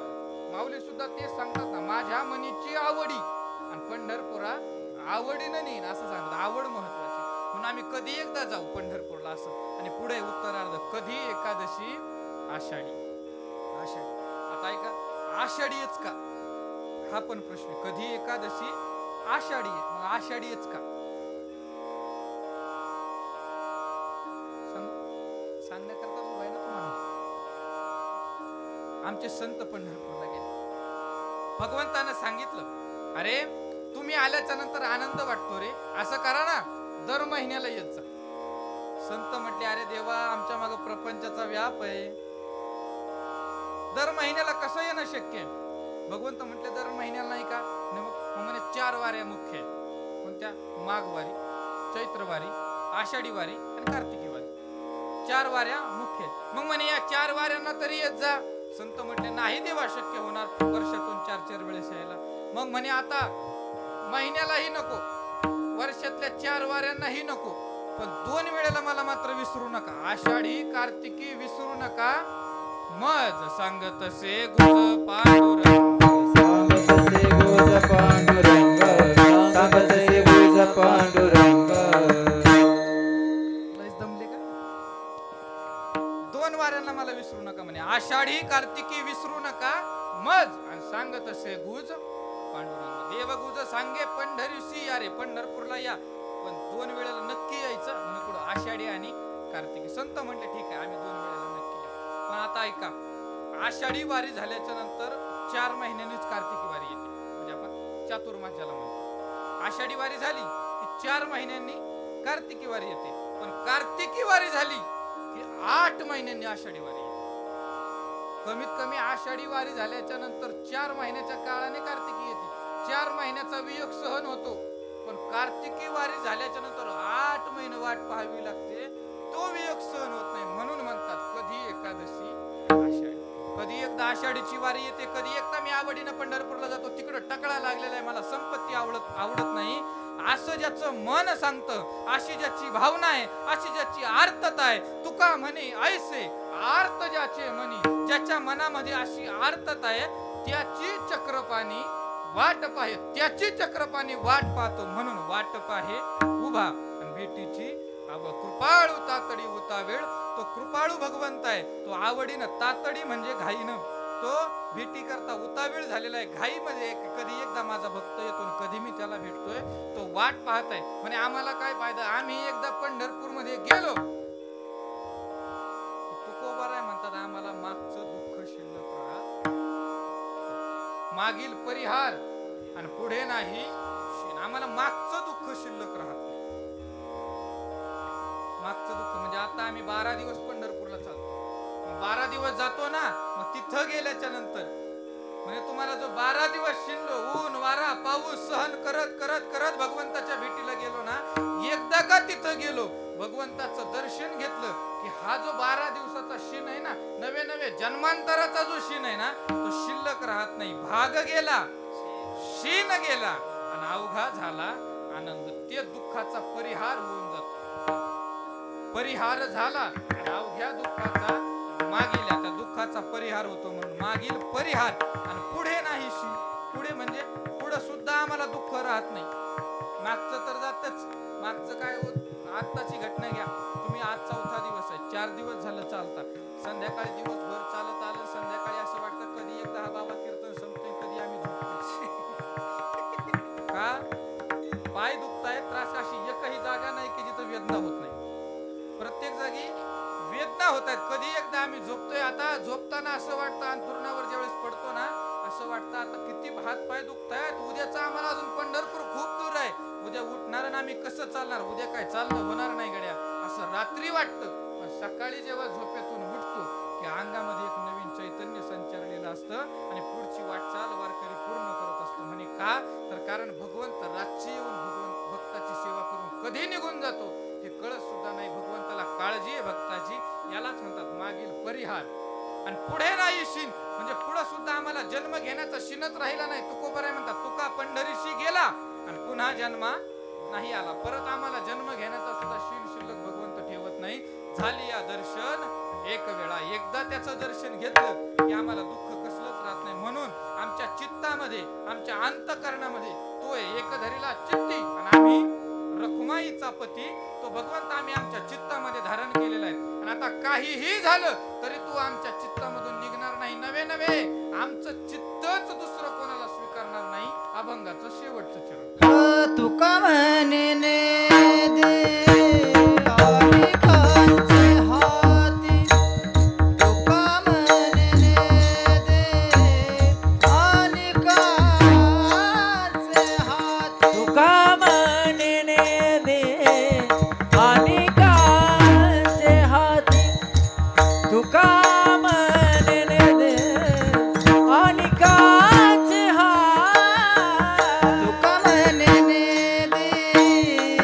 माऊली सुद्धा तेच सांगतात ना, माझ्या मनीची आवडी. आणि पंढरपुरा आवडीनं नेईन असं सांगतात. आवड महत्वाची. म्हणून आम्ही कधी एकदा जाऊ पंढरपूरला असं. आणि पुढे उत्तरार्ध, कधी एकादशी? आषाढी. आषाढी. आता ऐका, आषाढीच का हा पण प्रश्न. कधी एकादशी? आषाढी. मग आषाढीच का? सांगण्याकरता उभा आहे ना तुम्हाला. आमचे संत पंढरपूरला गेले. भगवंतानं सांगितलं, अरे तुम्ही आल्याच्या नंतर आनंद वाटतो रे, असं करा ना, दर महिन्याला येत जा. संत म्हटले, अरे देवा, आमच्या मागे प्रपंचाचा व्याप आहे, दर महिन्याला कसं येणं शक्य आहे? भगवंत म्हटले, दर महिन्याला नाही का? मग म्हणे 4 वाऱ्या मुख्य आहेत. कोणत्या? माघवारी, चैत्रवारी, आषाढी वारी आणि कार्तिकी वारी. 4 वाऱ्या मुख्य आहेत. मग म्हणे या 4 वाऱ्यांना तरी येत जा. संत म्हटले, नाही देवा, शक्य होणार वर्षातून 4-4 वेळेस यायला. मग म्हणे आता महिन्यालाही नको, वर्षातल्या 4 वाऱ्यांनाही नको, पण 2 वेळेला मला मात्र विसरू नका. आषाढी कार्तिकी विसरू नका. मज सांगत से गुज पांडुरंग, सांगत से गुज पांडुरंग, सांगत से गुज पांडुरंग. दमले का? 2 वाऱ्यांना मला विसरू नका म्हणे. आषाढी कार्तिकी विसरू नका. मज आणि सांगत से गुज पांडुरंग. देवगुज सांगे पंढरीसी या रे, पंढरपूरला या, पण 2 वेळेला नक्की यायचं. म्हणजे पुढं आषाढी आणि कार्तिकी. संत म्हटले, ठीक आहे, आम्ही 2 वेळेला नक्की येऊ. पण आता ऐका, आषाढी वारी झाल्याच्या नंतर 4 महिन्यांनीच कार्तिकी वारी येते. म्हणजे आपण चातुर्मास ज्याला म्हणतो. आषाढी वारी झाली की 4 महिन्यांनी कार्तिकी वारी येते. पण कार्तिकी वारी झाली की 8 महिन्यांनी आषाढी वारी येते. कमीत कमी आषाढी वारी झाल्याच्या नंतर 4 महिन्याच्या काळाने कार्तिकी येते. 4 महिन्याचा वियोग सहन होतो. पण कार्तिकी वारी झाल्याच्या नंतर 8 महिने वाट पाहावी लागते, तो वियोग सहन होत नाही. म्हणून म्हणतात, कधी एकादशी? आषाढी. कधी एकदा आषाढीची वारी येते, कधी एकदा मी आवडीनं पंढरपूरला जातो, तिकडं टकळा लागलेला आहे, मला संपत्ती आवडत नाही, असं ज्याचं मन सांगतं, अशी ज्याची भावना आहे, अशी ज्याची आर्तता आहे. तुका म्हणे ऐसे आर्त ज्याचे मनी, ज्याच्या मनामध्ये अशी आर्तता आहे, त्याची चक्रपाणी वाट पाहे, त्याची चक्रपाणी वाट पाहतो. म्हणून वाट पाहे उभा. आणि भेटीची कृपाळू तातडी होता वेळ. तो कृपाळू भगवंत आहे. तो आवडीनं, तातडी म्हणजे घाईनं, तो भेटी करता उतावीळ झालेला आहे. घाई मध्ये कधी एकदा माझा भक्त येतो, कधी मी त्याला भेटतोय. तो वाट पाहत आहे. म्हणजे आम्हाला काय फायदा? आम्ही एकदा पंढरपूर मध्ये गेलो, तुकोबार आहे म्हणतात, आम्हाला मागचं दुःख शिल्लक राहत, मागील परिहार आणि पुढे नाही. आम्हाला मागचं दुःख शिल्लक राहत नाही. मागचं दुःख म्हणजे आता आम्ही 12 दिवस पंढरपूरला चालतो. 12 दिवस जातो ना, मग तिथं गेल्याच्या नंतर म्हणजे तुम्हाला जो 12 दिवस शिंदो, ऊन वारा पाऊस सहन करत करत करत भगवंताच्या भेटीला गेलो ना, एकदा का तिथं गेलो, भगवंताचं दर्शन घेतलं की हा जो 12 दिवसाचा शिन आहे ना, नवे जन्मांतराचा जो शिन आहे ना, तो शिल्लक राहत नाही. भाग गेला, शिन गेला आणि अवघा झाला आनंद. ते दुःखाचा परिहार होऊन जातो. परिहार झाला, अवघ्या दुःखाचा मागील, त्या दुःखाचा परिहार होतो. म्हणून मागील परिहार आणि पुढे नाही. पुढे म्हणजे पुढे सुद्धा आम्हाला दुःख राहत नाही. मागचं तर जातच. मागचं काय होत? आत्ताची घटना घ्या तुम्ही. आज 4था दिवस आहे, 4 दिवस झालं चालता. संध्याकाळी दिवसभर चालत आलं, संध्याकाळी असं वाटतं कधी एकदा हा बाबा कीर्तन संपतोय, कधी आम्ही झोपतो. का? पाय दुखताय, त्रास. अशी एकही जागा नाही की जिथं वेदना होत नाही. प्रत्येक जागी वेदना होत आहेत. कधी एकदा आम्ही झोपतोय. आता झोपताना असं वाटतं, अंथरुणावर ज्यावेळेस पडतो ना, असं वाटतं आता किती हात पाय दुखतायत. उद्याचा आम्हाला अजून पंढरपूर खूप दूर आहे. उद्या उठणार आणि आम्ही कसं चालणार? उद्या काय चालणं होणार नाही गड्या, असं रात्री वाटतं. पण सकाळी जेव्हा झोपेतून उठतो की अंगामध्ये एक नवीन चैतन्य संचारलेलं असतं आणि पुढची वाटचाल वारकरी पूर्ण करत असतो. म्हणे का? तर कारण भगवंत रातची येऊन भक्ताची सेवा करून कधी निघून जातो हे कळत सुद्धा नाही. भगवंताला काळजी आहे भक्ताची. यालाच म्हणतात मागील परिहार आणि पुढे नाही शिन. म्हणजे पुढे सुद्धा आम्हाला जन्म घेण्याचा शिनच राहिला नाही. तुकोबाराय म्हणतात, तुका पंढरीशी गेला आणि पुन्हा जन्मा नाही आला. परत आम्हाला जन्म घेण्याचा सुद्धा शिल्लक भगवंत ठेवत नाही. झाली या दर्शन एक वेळा, एकदा त्याचं दर्शन घेतलं की आम्हाला दुःख कसलंच राहत नाही. म्हणून चित्तामध्ये आमच्या अंतकरणामध्ये तो एक धरीला चित्ती आणि आम्ही रखुमाईचा पती तो भगवंत आम्ही आमच्या चित्तामध्ये धारण केलेला आहे. आणि आता काहीही झालं तरी तू आमच्या चित्तामधून निघणार नाही. नवे नवे आमचं चित्तच दुसरं कोणाला स्वीकारणार नाही. अभंगाचं शेवटचं चरण. तुका म्हणे दे अनेकांचे हाती, तुका म्हणे दे अनेकांचे हाती. तुका म्हणणे दे अनेकांचे हाती, तुका म्हणणे दे अनेकांचे हाती, तुका म्हणे दे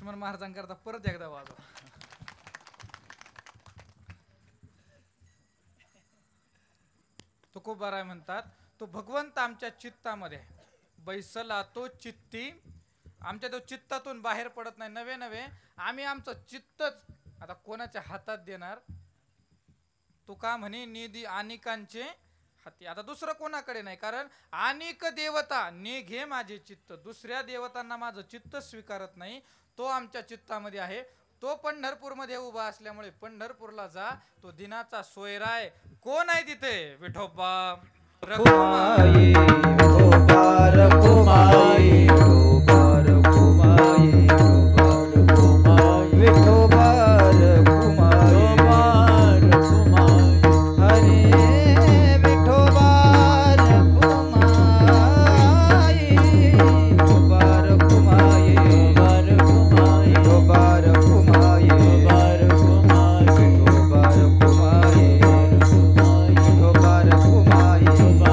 लक्ष्मण महाराजांकरता परत एकदा वाजव. तुकोबाराय म्हणतात तो भगवंत आमच्या चित्तामध्ये बैसला तो चित्ती, आमच्या तो चित्तातून बाहेर पडत नाही. नवे नवे आम्ही आमचं चित्तच आता कोणाच्या हातात देणार. तुका म्हणे निधी अनेकांचे हाती, आता दुसरं कोणाकडे नाही. कारण अनेक देवता ने घे माझे चित्त, दुसऱ्या देवतांना माझं चित्त स्वीकारत नाही. तो आमच्या चित्तामध्ये आहे. तो पंढरपूरमध्ये उभा असल्यामुळे पंढरपूरला जा. तो दिनाचा सोयराय कोण आहे तिथे? विठोबा रखुमाई विठोबा रखुमाई विठोबा रखुमाई विठोबा रखुमाई हरे विठोबा रखुमाई विठोबा रखुमाई विठोबा रखुमाई विठोबा रखुमाई विठोबा रखुमाई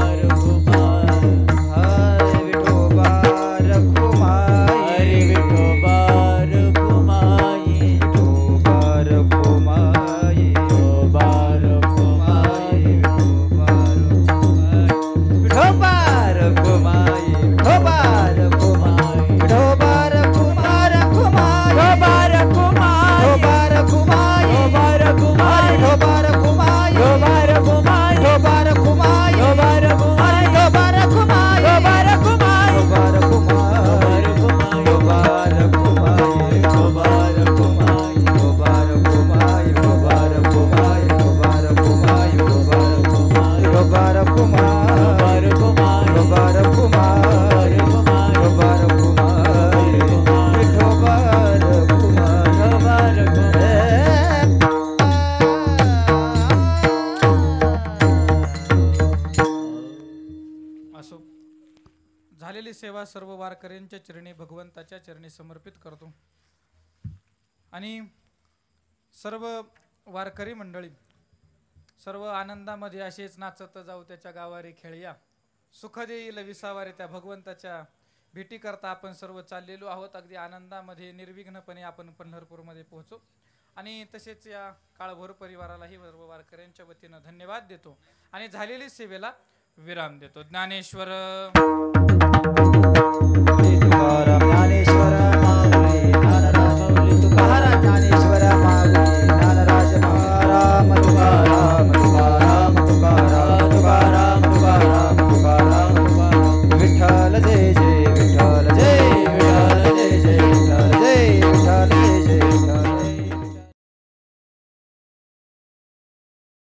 झालेली सेवा सर्व वारकऱ्यांच्या चरणी भगवंताच्या चरणी समर्पित करतो. आणि सर्व वारकरी मंडळी सर्व आनंदामध्ये असेच नाचत जाऊ त्याच्या गावारी खेळया. सुख देईल विसावारे त्या भगवंताच्या भेटी करता आपण सर्व चाललेलो आहोत. अगदी आनंदामध्ये निर्विघ्नपणे आपण पंढरपूरमध्ये पोहोचू. आणि तसेच या काळभोर परिवारालाही सर्व वारकऱ्यांच्या वतीनं धन्यवाद देतो आणि झालेली सेवेला विराम देतो. ज्ञानेश्वर